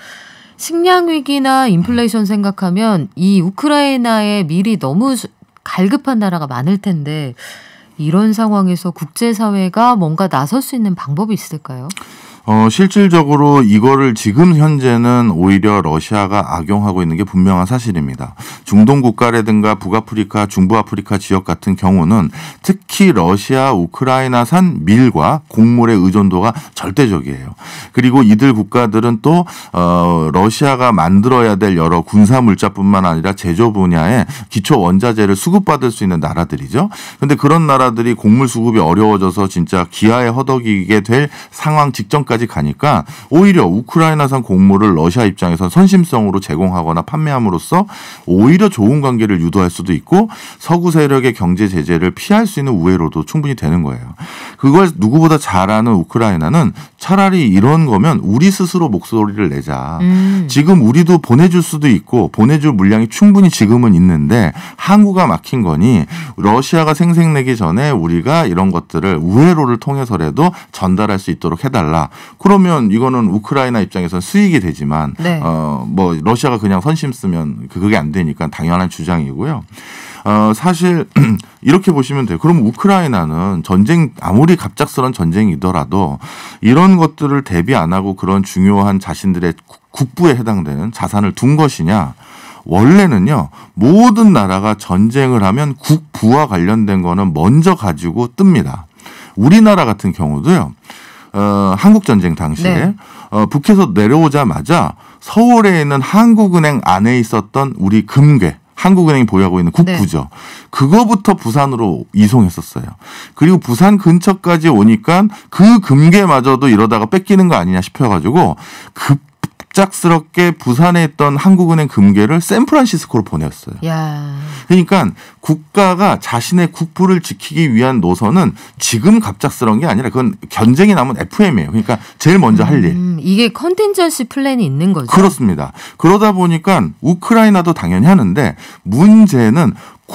식량 위기나 인플레이션 생각하면 이 우크라이나에 미리 너무 갈급한 나라가 많을 텐데 이런 상황에서 국제사회가 뭔가 나설 수 있는 방법이 있을까요?
어, 실질적으로 이거를 지금 현재는 오히려 러시아가 악용하고 있는 게 분명한 사실입니다. 중동 국가라든가 북아프리카, 중부아프리카 지역 같은 경우는 특히 러시아, 우크라이나산 밀과 곡물의 의존도가 절대적이에요. 그리고 이들 국가들은 또 어, 러시아가 만들어야 될 여러 군사 물자뿐만 아니라 제조 분야의 기초 원자재를 수급받을 수 있는 나라들이죠. 그런데 그런 나라들이 곡물 수급이 어려워져서 진짜 기아에 허덕이게 될 상황 직전까지 까지 가니까 오히려 우크라이나산 곡물을 러시아 입장에서 선심성으로 제공하거나 판매함으로써 오히려 좋은 관계를 유도할 수도 있고 서구 세력의 경제 제재를 피할 수 있는 우회로도 충분히 되는 거예요. 그걸 누구보다 잘 아는 우크라이나는 차라리 이런 거면 우리 스스로 목소리를 내자. 음. 지금 우리도 보내줄 수도 있고 보내줄 물량이 충분히 지금은 있는데 항구가 막힌 거니 러시아가 생색내기 전에 우리가 이런 것들을 우회로를 통해서라도 전달할 수 있도록 해달라. 그러면 이거는 우크라이나 입장에서는 수익이 되지만 네. 어, 뭐 러시아가 그냥 선심 쓰면 그게 안 되니까 당연한 주장이고요. 어, 사실 이렇게 보시면 돼요. 그럼 우크라이나는 전쟁 아무리 갑작스러운 전쟁이더라도 이런 것들을 대비 안 하고 그런 중요한 자신들의 국부에 해당되는 자산을 둔 것이냐. 원래는요. 모든 나라가 전쟁을 하면 국부와 관련된 거는 먼저 가지고 뜹니다. 우리나라 같은 경우도요. 어, 한국전쟁 당시에 네. 어, 북에서 내려오자마자 서울에 있는 한국은행 안에 있었던 우리 금괴 한국은행이 보유하고 있는 국부죠. 네. 그거부터 부산으로 이송했었어요. 그리고 부산 근처까지 오니까 그 금괴마저도 이러다가 뺏기는 거 아니냐 싶어가지고 급 갑작스럽게 부산에 있던 한국은행 금괴를 샌프란시스코로 보냈어요. 야. 그러니까 국가가 자신의 국부를 지키기 위한 노선은 지금 갑작스러운 게 아니라 그건 전쟁이 나면 에프엠이에요. 그러니까 제일 먼저 할 일.
음, 이게 컨틴전시 플랜이 있는 거죠.
그렇습니다. 그러다 보니까 우크라이나도 당연히 하는데 문제는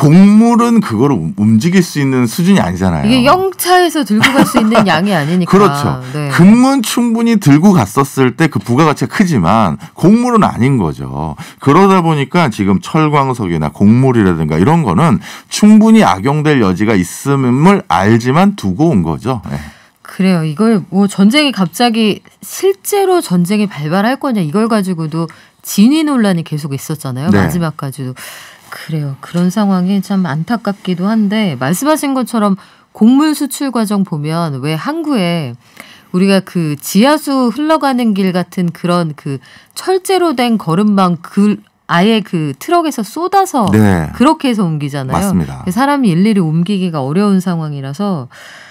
곡물은 그거를 움직일 수 있는 수준이 아니잖아요.
이게 영차에서 들고 갈 수 있는 양이 아니니까.
그렇죠. 네. 금은 충분히 들고 갔었을 때 그 부가가치가 크지만 곡물은 아닌 거죠. 그러다 보니까 지금 철광석이나 곡물이라든가 이런 거는 충분히 악용될 여지가 있음을 알지만 두고 온 거죠. 네.
그래요. 이걸 뭐 전쟁이 갑자기 실제로 전쟁이 발발할 거냐 이걸 가지고도 진위 논란이 계속 있었잖아요. 네. 마지막까지도. 그래요. 그런 상황이 참 안타깝기도 한데 말씀하신 것처럼 곡물 수출 과정 보면 왜 항구에 우리가 그 지하수 흘러가는 길 같은 그런 그 철제로 된 거름망 그 아예 그 트럭에서 쏟아서 네. 그렇게 해서 옮기잖아요.
맞습니다.
사람이 일일이 옮기기가 어려운 상황이라서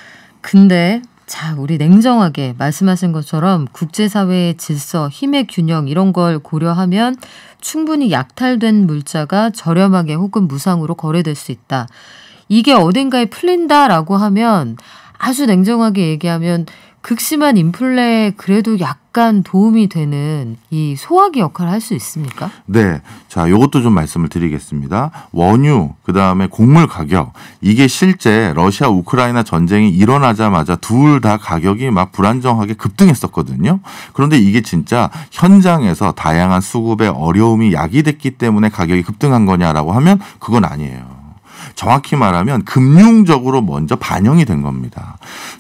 근데 자, 우리 냉정하게 말씀하신 것처럼 국제사회의 질서, 힘의 균형 이런 걸 고려하면 충분히 약탈된 물자가 저렴하게 혹은 무상으로 거래될 수 있다. 이게 어딘가에 풀린다라고 하면 아주 냉정하게 얘기하면 극심한 인플레에 그래도 약간 도움이 되는 이 소화기 역할을 할 수 있습니까?
네. 자, 이것도 좀 말씀을 드리겠습니다. 원유, 그다음에 곡물 가격, 이게 실제 러시아 우크라이나 전쟁이 일어나자마자 둘 다 가격이 막 불안정하게 급등했었거든요. 그런데 이게 진짜 현장에서 다양한 수급의 어려움이 야기됐기 때문에 가격이 급등한 거냐라고 하면 그건 아니에요. 정확히 말하면 금융적으로 먼저 반영이 된 겁니다.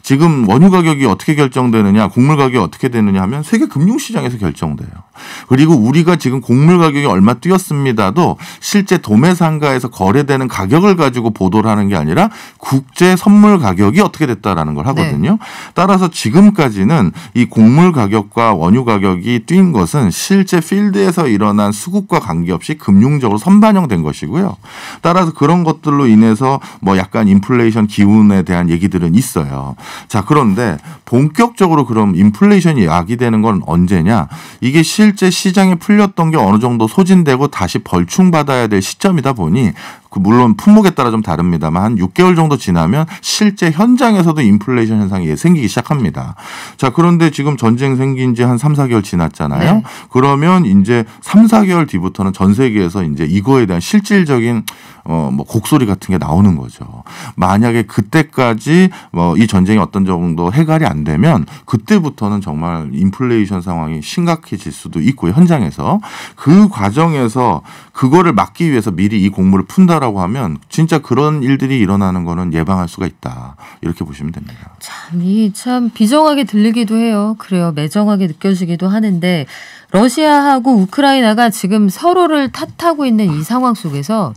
지금 원유 가격이 어떻게 결정되느냐, 곡물 가격이 어떻게 되느냐 하면 세계 금융시장에서 결정돼요. 그리고 우리가 지금 곡물 가격이 얼마 뛰었습니다도 실제 도매상가에서 거래되는 가격을 가지고 보도를 하는 게 아니라 국제 선물 가격이 어떻게 됐다라는 걸 하거든요. 네. 따라서 지금까지는 이 곡물 가격과 원유 가격이 뛴 것은 실제 필드에서 일어난 수급과 관계없이 금융적으로 선반영된 것이고요. 따라서 그런 것들로 인해서 뭐 약간 인플레이션 기운에 대한 얘기들은 있어요. 자, 그런데 본격적으로 그럼 인플레이션이 야기되는 건 언제냐? 이게 실제 시장에 풀렸던 게 어느 정도 소진되고 다시 벌충받아야 될 시점이다 보니 그 물론 품목에 따라 좀 다릅니다만 한 육 개월 정도 지나면 실제 현장에서도 인플레이션 현상이 생기기 시작합니다. 자, 그런데 지금 전쟁 생긴 지 한 삼, 사 개월 지났잖아요. 네. 그러면 이제 삼, 사 개월 뒤부터는 전 세계에서 이제 이거에 대한 실질적인 어, 뭐 곡소리 같은 게 나오는 거죠. 만약에 그때까지 뭐 이 전쟁이 어떤 정도 해결이 안 되면 그때부터는 정말 인플레이션 상황이 심각해질 수도 있고요. 현장에서. 그 과정에서 그거를 막기 위해서 미리 이 곡물을 푼다라고 하면 진짜 그런 일들이 일어나는 거는 예방할 수가 있다. 이렇게 보시면 됩니다.
참, 이 참 비정하게 들리기도 해요. 그래요. 매정하게 느껴지기도 하는데 러시아하고 우크라이나가 지금 서로를 탓하고 있는 이 상황 속에서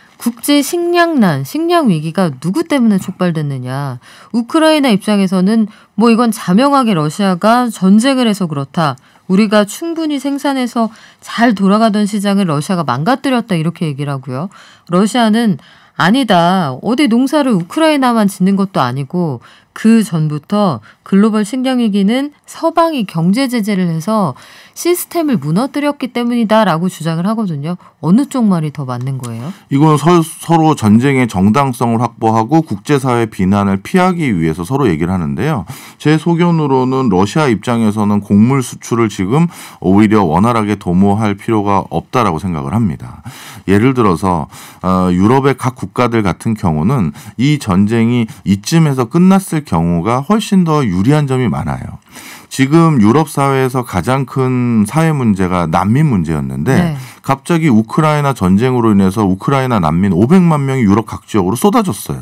국제 식량난, 식량 위기가 누구 때문에 촉발됐느냐. 우크라이나 입장에서는 뭐 이건 자명하게 러시아가 전쟁을 해서 그렇다. 우리가 충분히 생산해서 잘 돌아가던 시장을 러시아가 망가뜨렸다 이렇게 얘기를 하고요. 러시아는 아니다. 어디 농사를 우크라이나만 짓는 것도 아니고 그 전부터 글로벌 식량 위기는 서방이 경제 제재를 해서 시스템을 무너뜨렸기 때문이다라고 주장을 하거든요. 어느 쪽 말이 더 맞는 거예요?
이건 서, 서로 전쟁의 정당성을 확보하고 국제사회 비난을 피하기 위해서 서로 얘기를 하는데요. 제 소견으로는 러시아 입장에서는 곡물 수출을 지금 오히려 원활하게 도모할 필요가 없다라고 생각을 합니다. 예를 들어서 어, 유럽의 각 국가들 같은 경우는 이 전쟁이 이쯤에서 끝났을 경우가 훨씬 더 유리한 점이 많아요. 지금 유럽 사회에서 가장 큰 사회 문제가 난민 문제였는데 네. 갑자기 우크라이나 전쟁으로 인해서 우크라이나 난민 오백만 명이 유럽 각 지역으로 쏟아졌어요.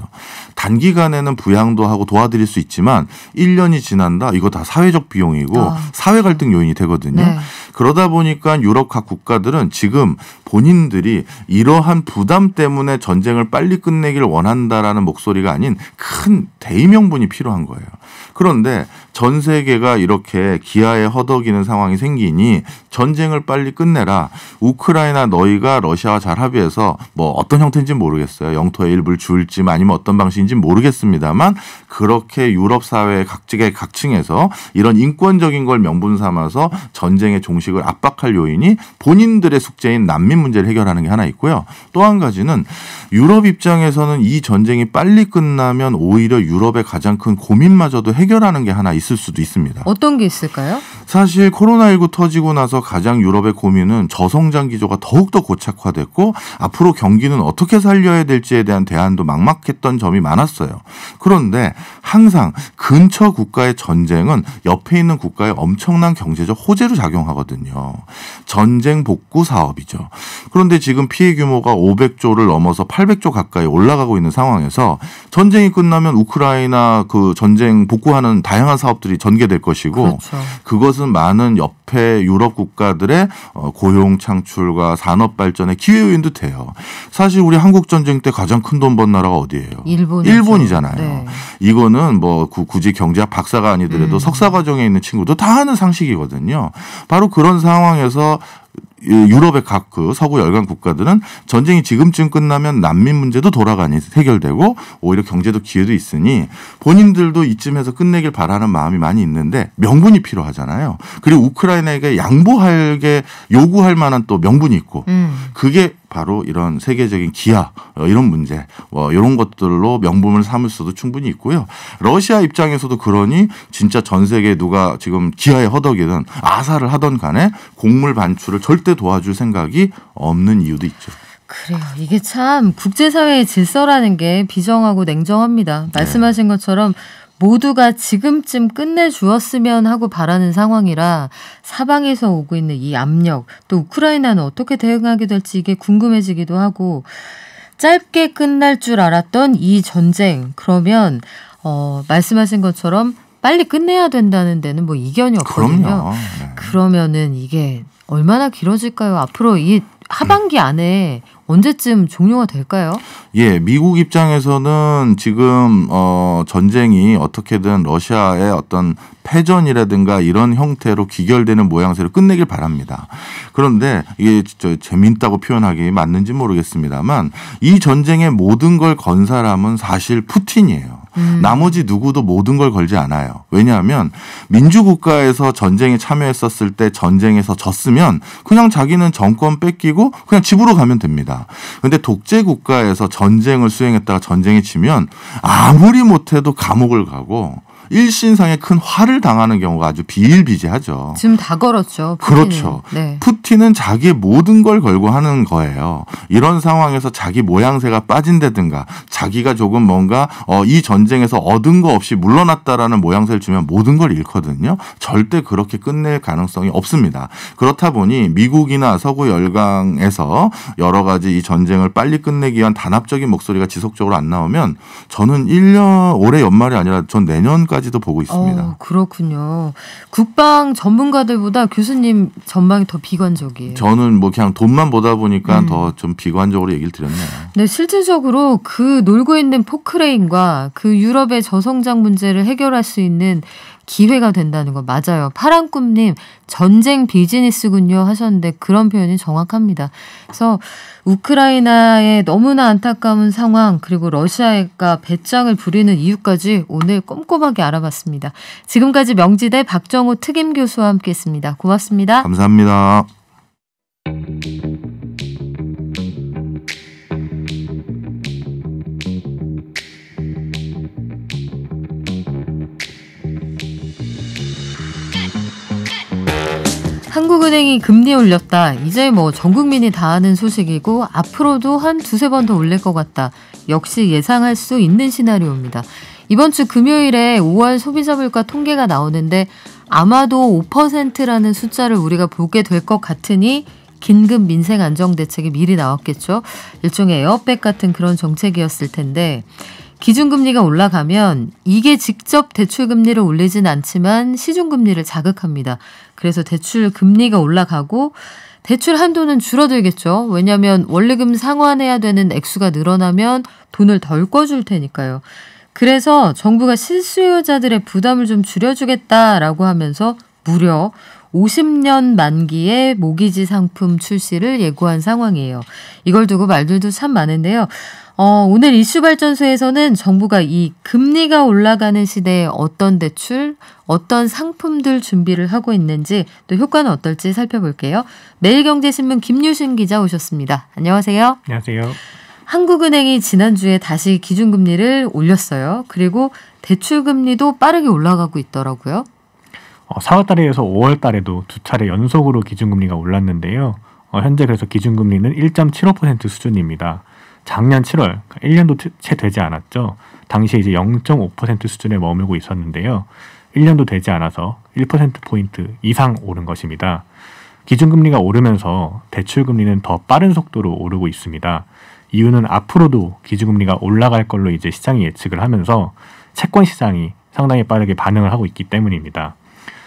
단기간에는 부양도 하고 도와드릴 수 있지만 일 년이 지난다. 이거 다 사회적 비용이고 아. 사회 갈등 요인이 되거든요. 네. 그러다 보니까 유럽 각 국가들은 지금 본인들이 이러한 부담 때문에 전쟁을 빨리 끝내길 원한다라는 목소리가 아닌 큰 대의명분이 필요한 거예요. 그런데 전 세계가 이렇게 기아에 허덕이는 상황이 생기니 전쟁을 빨리 끝내라. 우크라이나 너희가 러시아와 잘 합의해서 뭐 어떤 형태인지 모르겠어요. 영토의 일부를 줄지 아니면 어떤 방식인지 모르겠습니다만 그렇게 유럽 사회 각직의 각층에서 이런 인권적인 걸 명분 삼아서 전쟁의 종식을 압박할 요인이 본인들의 숙제인 난민 문제를 해결하는 게 하나 있고요. 또 한 가지는 유럽 입장에서는 이 전쟁이 빨리 끝나면 오히려 유럽의 가장 큰 고민마저도 해결하는 게 하나 있을 수도 있습니다.
어떤 게 있을까요?
사실 코로나십구 터지고 나서 가장 유럽의 고민은 저성장 기조가 더욱더 고착화됐고 앞으로 경기는 어떻게 살려야 될지에 대한 대안도 막막했던 점이 많았어요. 그런데 항상 근처 국가의 전쟁은 옆에 있는 국가에 엄청난 경제적 호재로 작용하거든요. 전쟁 복구 사업이죠. 그런데 지금 피해 규모가 오백조를 넘어서 팔백조 가까이 올라가고 있는 상황에서 전쟁이 끝나면 우크라이나 그 전쟁 복구하는 다양한 사업들이 전개될 것이고
그렇죠.
그것은 많은 옆에 유럽 국가들의 고용 창출과 산업 발전의 기회 요인도 돼요. 사실 우리 한국 전쟁 때 가장 큰 돈 번 나라가 어디예요?
일본이죠.
일본이잖아요.
네.
이거는 뭐 굳이 경제학 박사가 아니더라도 음. 석사 과정에 있는 친구도 다 하는 상식이거든요. 바로 그런 상황에서 유럽의 각 그 서구 열강 국가들은 전쟁이 지금쯤 끝나면 난민 문제도 돌아가니 해결되고 오히려 경제도 기회도 있으니 본인들도 이쯤에서 끝내길 바라는 마음이 많이 있는데 명분이 필요하잖아요. 그리고 우크라이나에게 양보할 게 요구할 만한 또 명분이 있고 음. 그게 바로 이런 세계적인 기아 이런 문제 뭐 이런 것들로 명분을 삼을 수도 충분히 있고요. 러시아 입장에서도 그러니 진짜 전 세계 누가 지금 기아에 허덕이든 아사를 하던 간에 곡물 반출을 절대 도와줄 생각이 없는 이유도 있죠.
그래요. 이게 참 국제사회의 질서라는 게 비정하고 냉정합니다. 말씀하신 것처럼 모두가 지금쯤 끝내주었으면 하고 바라는 상황이라 사방에서 오고 있는 이 압력, 또 우크라이나는 어떻게 대응하게 될지 이게 궁금해지기도 하고, 짧게 끝날 줄 알았던 이 전쟁, 그러면 어, 말씀하신 것처럼 빨리 끝내야 된다는 데는 뭐 이견이 없거든요.
그럼요. 네.
그러면은 이게 얼마나 길어질까요? 앞으로 이 하반기 안에 언제쯤 종료가 될까요?
예, 미국 입장에서는 지금 어 전쟁이 어떻게든 러시아의 어떤 패전이라든가 이런 형태로 귀결되는 모양새로 끝내길 바랍니다. 그런데 이게 진짜 재밌다고 표현하기 맞는지 모르겠습니다만 이 전쟁의 모든 걸 건 사람은 사실 푸틴이에요. 음. 나머지 누구도 모든 걸 걸지 않아요. 왜냐하면 민주국가에서 전쟁에 참여했었을 때 전쟁에서 졌으면 그냥 자기는 정권 뺏기고 그냥 집으로 가면 됩니다. 그런데 독재국가에서 전쟁을 수행했다가 전쟁에 치면 아무리 못해도 감옥을 가고 일신상의 큰 화를 당하는 경우가 아주 비일비재하죠.
지금 다 걸었죠. 푸틴은.
그렇죠.
네.
푸틴은 자기의 모든 걸 걸고 하는 거예요. 이런 상황에서 자기 모양새가 빠진다든가 자기가 조금 뭔가 어, 이 전쟁에서 얻은 거 없이 물러났다라는 모양새를 주면 모든 걸 잃거든요. 절대 그렇게 끝낼 가능성이 없습니다. 그렇다 보니 미국이나 서구 열강에서 여러 가지 이 전쟁을 빨리 끝내기 위한 단합적인 목소리가 지속적으로 안 나오면 저는 일 년 올해 연말이 아니라 전 내년까지 까지도 보고 있습니다.
어, 그렇군요. 국방 전문가들보다 교수님 전망이 더 비관적이에요.
저는 뭐 그냥 돈만 보다 보니까 음. 더 좀 비관적으로 얘기를 드렸네요.
네, 실질적으로 그 놀고 있는 포크레인과 그 유럽의 저성장 문제를 해결할 수 있는 기회가 된다는 거 맞아요. 파랑꿈님 전쟁 비즈니스군요 하셨는데 그런 표현이 정확합니다. 그래서 우크라이나의 너무나 안타까운 상황 그리고 러시아가 배짱을 부리는 이유까지 오늘 꼼꼼하게 알아봤습니다. 지금까지 명지대 박정호 특임 교수와 함께했습니다. 고맙습니다.
감사합니다.
한국은행이 금리 올렸다. 이제 뭐 전 국민이 다 아는 소식이고 앞으로도 한 두세 번 더 올릴 것 같다. 역시 예상할 수 있는 시나리오입니다. 이번 주 금요일에 오월 소비자 물가 통계가 나오는데 아마도 오 퍼센트라는 숫자를 우리가 보게 될 것 같으니 긴급 민생 안정 대책이 미리 나왔겠죠. 일종의 에어백 같은 그런 정책이었을 텐데 기준금리가 올라가면 이게 직접 대출금리를 올리진 않지만 시중금리를 자극합니다. 그래서 대출금리가 올라가고 대출 한도는 줄어들겠죠. 왜냐하면 원리금 상환해야 되는 액수가 늘어나면 돈을 덜 꿔줄 테니까요. 그래서 정부가 실수요자들의 부담을 좀 줄여주겠다라고 하면서 무려 오십 년 만기의 모기지 상품 출시를 예고한 상황이에요. 이걸 두고 말들도 참 많은데요. 어, 오늘 이슈발전소에서는 정부가 이 금리가 올라가는 시대에 어떤 대출, 어떤 상품들 준비를 하고 있는지 또 효과는 어떨지 살펴볼게요. 매일경제신문 김유신 기자 오셨습니다. 안녕하세요.
안녕하세요.
한국은행이 지난주에 다시 기준금리를 올렸어요. 그리고 대출금리도 빠르게 올라가고 있더라고요.
어, 사월 달에 이어서 오월 달에도 두 차례 연속으로 기준금리가 올랐는데요. 어, 현재 그래서 기준금리는 일 점 칠오 퍼센트 수준입니다. 작년 칠월, 일 년도 채 되지 않았죠. 당시에 이제 영 점 오 퍼센트 수준에 머물고 있었는데요. 일 년도 되지 않아서 일 퍼센트 포인트 이상 오른 것입니다. 기준금리가 오르면서 대출금리는 더 빠른 속도로 오르고 있습니다. 이유는 앞으로도 기준금리가 올라갈 걸로 이제 시장이 예측을 하면서 채권 시장이 상당히 빠르게 반응을 하고 있기 때문입니다.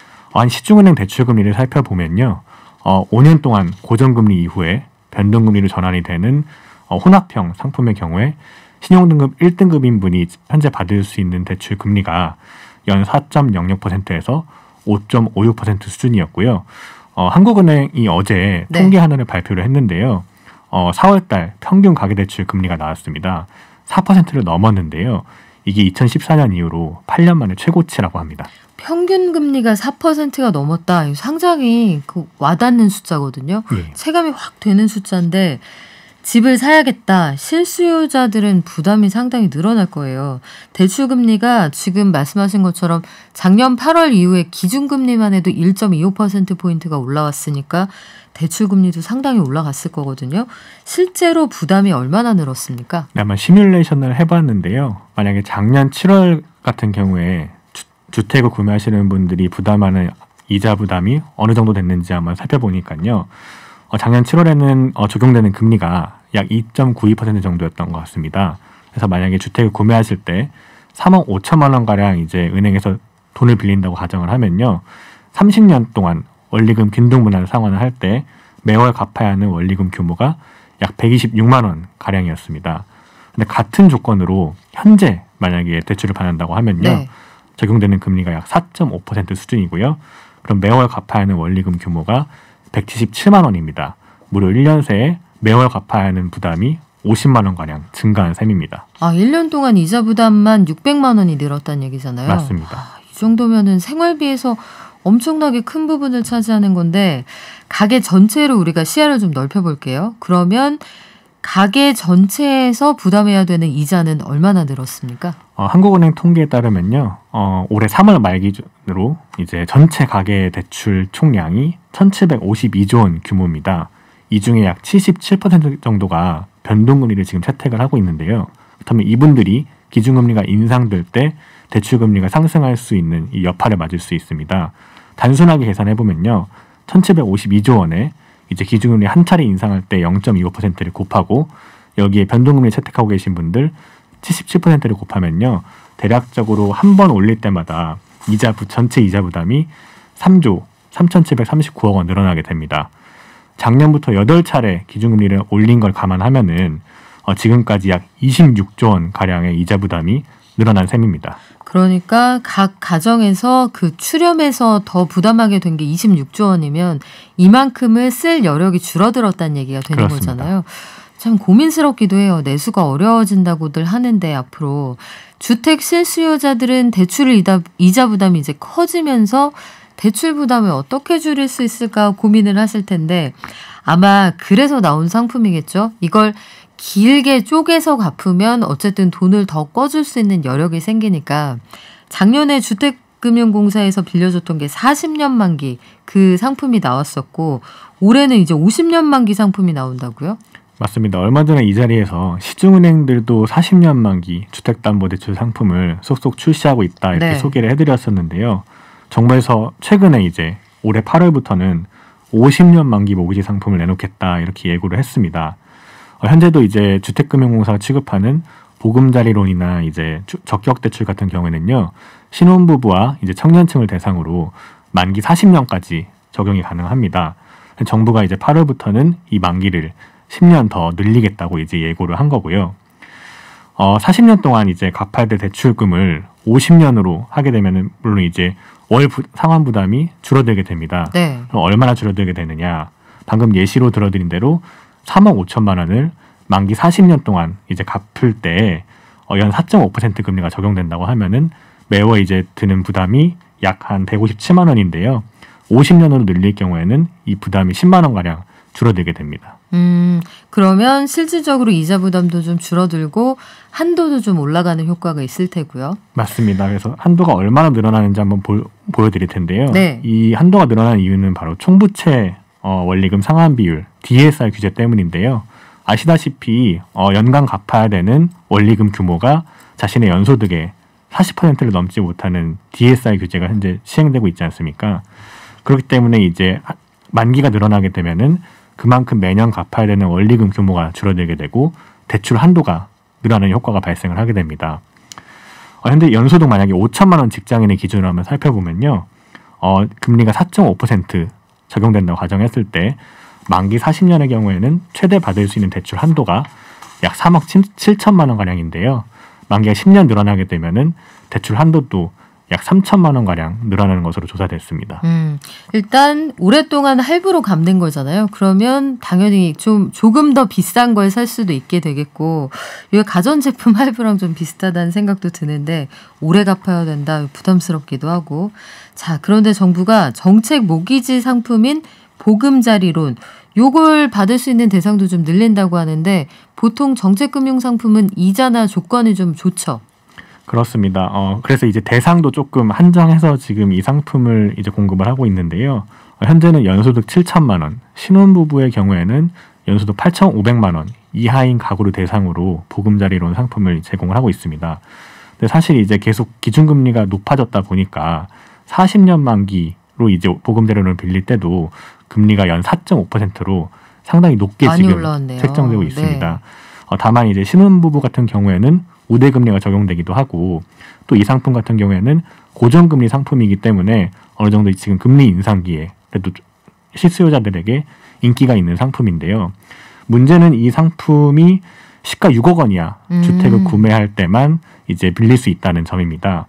한 시중은행 대출금리를 살펴보면요. 어, 오 년 동안 고정금리 이후에 변동금리로 전환이 되는 어, 혼합형 상품의 경우에 신용등급 일 등급인 분이 현재 받을 수 있는 대출 금리가 연 사 점 영육 퍼센트에서 오 점 오육 퍼센트 수준이었고요. 어, 한국은행이 어제 네. 통계 하나를 발표를 했는데요. 어, 사월 달 평균 가계대출 금리가 나왔습니다. 사 퍼센트를 넘었는데요. 이게 이천십사 년 이후로 팔 년 만에 최고치라고 합니다.
평균 금리가 사 퍼센트가 넘었다. 상당히 그 와닿는 숫자거든요. 예. 체감이 확 되는 숫자인데 집을 사야겠다. 실수요자들은 부담이 상당히 늘어날 거예요. 대출금리가 지금 말씀하신 것처럼 작년 팔월 이후에 기준금리만 해도 일 점 이오 퍼센트포인트가 올라왔으니까 대출금리도 상당히 올라갔을 거거든요. 실제로 부담이 얼마나 늘었습니까?
네, 아마 시뮬레이션을 해봤는데요. 만약에 작년 칠월 같은 경우에 주, 주택을 구매하시는 분들이 부담하는 이자 부담이 어느 정도 됐는지 한번 살펴보니까요. 어, 작년 칠월에는 어, 적용되는 금리가 약 이 점 구이 퍼센트 정도였던 것 같습니다. 그래서 만약에 주택을 구매하실 때 삼억 오천만 원가량 이제 은행에서 돈을 빌린다고 가정을 하면요. 삼십 년 동안 원리금 균등분할 상환을 할 때 매월 갚아야 하는 원리금 규모가 약 백이십육만 원 가량이었습니다. 근데 같은 조건으로 현재 만약에 대출을 받는다고 하면요. 네. 적용되는 금리가 약 사 점 오 퍼센트 수준이고요. 그럼 매월 갚아야 하는 원리금 규모가 백칠십칠만 원입니다. 무려 일 년 새에 매월 갚아야 하는 부담이 오십만 원가량 증가한 셈입니다.
아, 일 년 동안 이자 부담만 육백만 원이 늘었다는 얘기잖아요.
맞습니다.
아, 이 정도면은 생활비에서 엄청나게 큰 부분을 차지하는 건데 가계 전체로 우리가 시야를 좀 넓혀볼게요. 그러면 가계 전체에서 부담해야 되는 이자는 얼마나 늘었습니까?
어, 한국은행 통계에 따르면요, 어, 올해 삼월 말 기준으로 이제 전체 가계 대출 총량이 천칠백오십이조 원 규모입니다. 이 중에 약 칠십칠 퍼센트 정도가 변동금리를 지금 채택을 하고 있는데요. 그렇다면 이분들이 기준금리가 인상될 때 대출금리가 상승할 수 있는 이 여파를 맞을 수 있습니다. 단순하게 계산해보면요, 천칠백오십이조 원에 이제 기준금리 한 차례 인상할 때 영 점 이오 퍼센트를 곱하고 여기에 변동금리 채택하고 계신 분들 칠십칠 퍼센트를 곱하면요, 대략적으로 한 번 올릴 때마다 이자 부 전체 이자 부담이 삼조 삼천칠백삼십구억 원 늘어나게 됩니다. 작년부터 여덟 차례 기준금리를 올린 걸 감안하면은 어, 지금까지 약 이십육조 원 가량의 이자 부담이 늘어난 셈입니다.
그러니까 각 가정에서 그 출렴해서 더 부담하게 된 게 이십육조 원이면 이만큼을 쓸 여력이 줄어들었다는 얘기가 되는 그렇습니다. 거잖아요. 참 고민스럽기도 해요. 내수가 어려워진다고들 하는데 앞으로 주택 실수요자들은 대출 이자 부담이 이제 커지면서 대출 부담을 어떻게 줄일 수 있을까 고민을 하실 텐데 아마 그래서 나온 상품이겠죠. 이걸 길게 쪼개서 갚으면 어쨌든 돈을 더 꿔줄 수 있는 여력이 생기니까 작년에 주택금융공사에서 빌려줬던 게 사십 년 만기 그 상품이 나왔었고 올해는 이제 오십 년 만기 상품이 나온다고요?
맞습니다. 얼마 전에 이 자리에서 시중은행들도 사십 년 만기 주택담보대출 상품을 속속 출시하고 있다 이렇게 네. 소개를 해드렸었는데요. 정부에서 최근에 이제 올해 팔월부터는 오십 년 만기 모기지 상품을 내놓겠다 이렇게 예고를 했습니다. 어, 현재도 이제 주택금융공사가 취급하는 보금자리론이나 이제 적격대출 같은 경우에는요, 신혼부부와 이제 청년층을 대상으로 만기 사십 년까지 적용이 가능합니다. 정부가 이제 팔월부터는 이 만기를 십 년 더 늘리겠다고 이제 예고를 한 거고요. 어, 사십 년 동안 이제 갚아야 될 대출금을 오십 년으로 하게 되면은 물론 이제 월 부, 상환 부담이 줄어들게 됩니다. 네. 그럼 얼마나 줄어들게 되느냐? 방금 예시로 들어드린 대로 삼억 오천만 원을 만기 사십 년 동안 이제 갚을 때 어, 연 사 점 오 퍼센트 금리가 적용된다고 하면은 매월 이제 드는 부담이 약 한 백오십칠만 원인데요. 오십 년으로 늘릴 경우에는 이 부담이 십만 원 가량 줄어들게 됩니다.
음, 그러면 실질적으로 이자 부담도 좀 줄어들고 한도도 좀 올라가는 효과가 있을 테고요.
맞습니다. 그래서 한도가 얼마나 늘어나는지 한번 보, 보여드릴 텐데요. 네. 이 한도가 늘어나는 이유는 바로 총부채 어, 원리금 상환 비율 디에스알 규제 때문인데요. 아시다시피 어, 연간 갚아야 되는 원리금 규모가 자신의 연소득의 사십 퍼센트를 넘지 못하는 디에스알 규제가 현재 시행되고 있지 않습니까? 그렇기 때문에 이제 만기가 늘어나게 되면은 그만큼 매년 갚아야 되는 원리금 규모가 줄어들게 되고 대출 한도가 늘어나는 효과가 발생을 하게 됩니다. 어, 현재 연소득 만약에 오천만 원 직장인의 기준으로 한번 살펴보면요. 어, 금리가 사 점 오 퍼센트 적용된다고 가정했을 때 만기 사십 년의 경우에는 최대 받을 수 있는 대출 한도가 약 삼억 칠천만 원 가량인데요. 만기가 십 년 늘어나게 되면은 대출 한도도 약 삼천만 원 가량 늘어나는 것으로 조사됐습니다.
음, 일단 오랫동안 할부로 갚는 거잖아요. 그러면 당연히 좀 조금 더 비싼 걸 살 수도 있게 되겠고 이게 가전제품 할부랑 좀 비슷하다는 생각도 드는데 오래 갚아야 된다 부담스럽기도 하고 자 그런데 정부가 정책 모기지 상품인 보금자리론 요걸 받을 수 있는 대상도 좀 늘린다고 하는데 보통 정책금융상품은 이자나 조건이 좀 좋죠.
그렇습니다. 어, 그래서 이제 대상도 조금 한정해서 지금 이 상품을 이제 공급을 하고 있는데요. 어, 현재는 연소득 칠천만 원, 신혼부부의 경우에는 연소득 팔천오백만 원 이하인 가구를 대상으로 보금자리론 상품을 제공을 하고 있습니다. 근데 사실 이제 계속 기준금리가 높아졌다 보니까 사십 년 만기로 이제 보금자리론을 빌릴 때도 금리가 연 사 점 오 퍼센트로 상당히 높게 지금 올라왔네요. 책정되고 있습니다. 네. 어, 다만 이제 신혼부부 같은 경우에는 우대금리가 적용되기도 하고 또 이 상품 같은 경우에는 고정금리 상품이기 때문에 어느 정도 지금 금리 인상기에 그래도 실수요자들에게 인기가 있는 상품인데요. 문제는 이 상품이 시가 육억 원 이하 음. 주택을 구매할 때만 이제 빌릴 수 있다는 점입니다.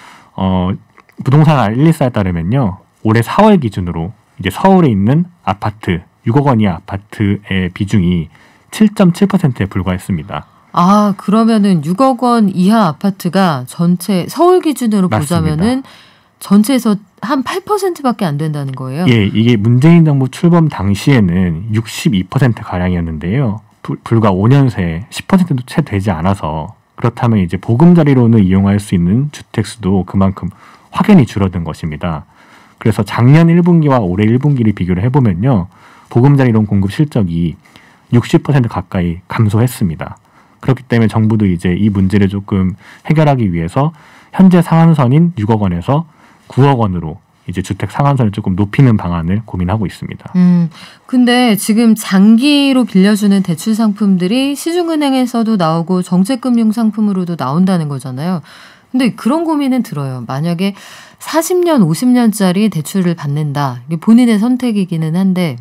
어, 부동산 알리사에 따르면요. 올해 사월 기준으로 이제 서울에 있는 아파트 육억 원 이하 아파트의 비중이 칠 점 칠 퍼센트에 불과했습니다.
아, 그러면은 육억 원 이하 아파트가 전체 서울 기준으로 맞습니다. 보자면은 전체에서 한 팔 퍼센트밖에 안 된다는 거예요.
예, 이게 문재인 정부 출범 당시에는 육십이 퍼센트 가량이었는데요. 불, 불과 오 년 새에 십 퍼센트도 채 되지 않아서 그렇다면 이제 보금자리론을 이용할 수 있는 주택 수도 그만큼 확연히 줄어든 것입니다. 그래서 작년 일 분기와 올해 일 분기를 비교를 해보면요. 보금자리론 공급 실적이 육십 퍼센트 가까이 감소했습니다. 그렇기 때문에 정부도 이제 이 문제를 조금 해결하기 위해서 현재 상한선인 육억 원에서 구억 원으로 이제 주택 상한선을 조금 높이는 방안을 고민하고 있습니다.
음, 근데 지금 장기로 빌려주는 대출 상품들이 시중은행에서도 나오고 정책금융 상품으로도 나온다는 거잖아요. 근데 그런 고민은 들어요. 만약에 사십 년, 오십 년짜리 대출을 받는다. 이게 본인의 선택이기는 한데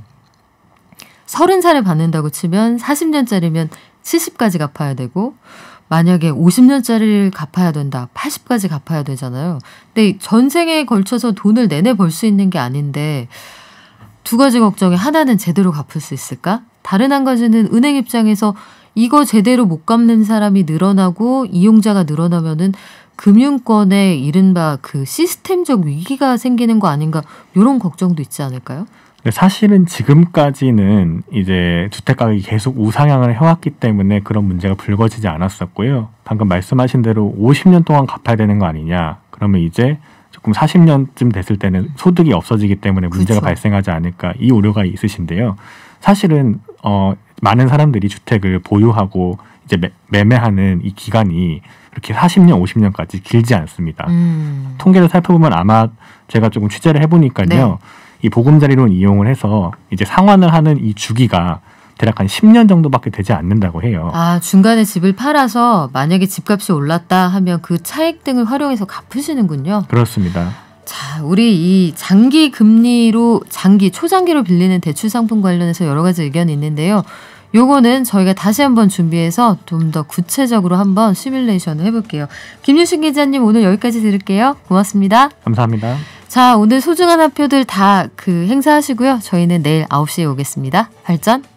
서른 살에 받는다고 치면 사십 년짜리면 칠십까지 갚아야 되고 만약에 오십 년짜리를 갚아야 된다. 팔십까지 갚아야 되잖아요. 근데 전생에 걸쳐서 돈을 내내 벌 수 있는 게 아닌데 두 가지 걱정에 하나는 제대로 갚을 수 있을까? 다른 한 가지는 은행 입장에서 이거 제대로 못 갚는 사람이 늘어나고 이용자가 늘어나면은 금융권에 이른바 그 시스템적 위기가 생기는 거 아닌가 이런 걱정도 있지 않을까요?
사실은 지금까지는 이제 주택 가격이 계속 우상향을 해왔기 때문에 그런 문제가 불거지지 않았었고요. 방금 말씀하신 대로 오십 년 동안 갚아야 되는 거 아니냐. 그러면 이제 조금 사십 년쯤 됐을 때는 소득이 없어지기 때문에 문제가 그렇죠. 발생하지 않을까. 이 우려가 있으신데요. 사실은 어, 많은 사람들이 주택을 보유하고 이제 매, 매매하는 이 기간이 그렇게 사십 년, 오십 년까지 길지 않습니다. 음. 통계를 살펴보면 아마 제가 조금 취재를 해보니까요. 네. 이 보금자리론 이용을 해서 이제 상환을 하는 이 주기가 대략 한 십 년 정도밖에 되지 않는다고 해요.
아, 중간에 집을 팔아서 만약에 집값이 올랐다 하면 그 차익 등을 활용해서 갚으시는군요.
그렇습니다.
자, 우리 이 장기 금리로 장기, 초장기로 빌리는 대출 상품 관련해서 여러 가지 의견이 있는데요. 요거는 저희가 다시 한번 준비해서 좀 더 구체적으로 한번 시뮬레이션을 해볼게요. 김유신 기자님 오늘 여기까지 들을게요. 고맙습니다.
감사합니다.
자, 오늘 소중한 화표들 다 그 행사하시고요. 저희는 내일 아홉 시에 오겠습니다. 발전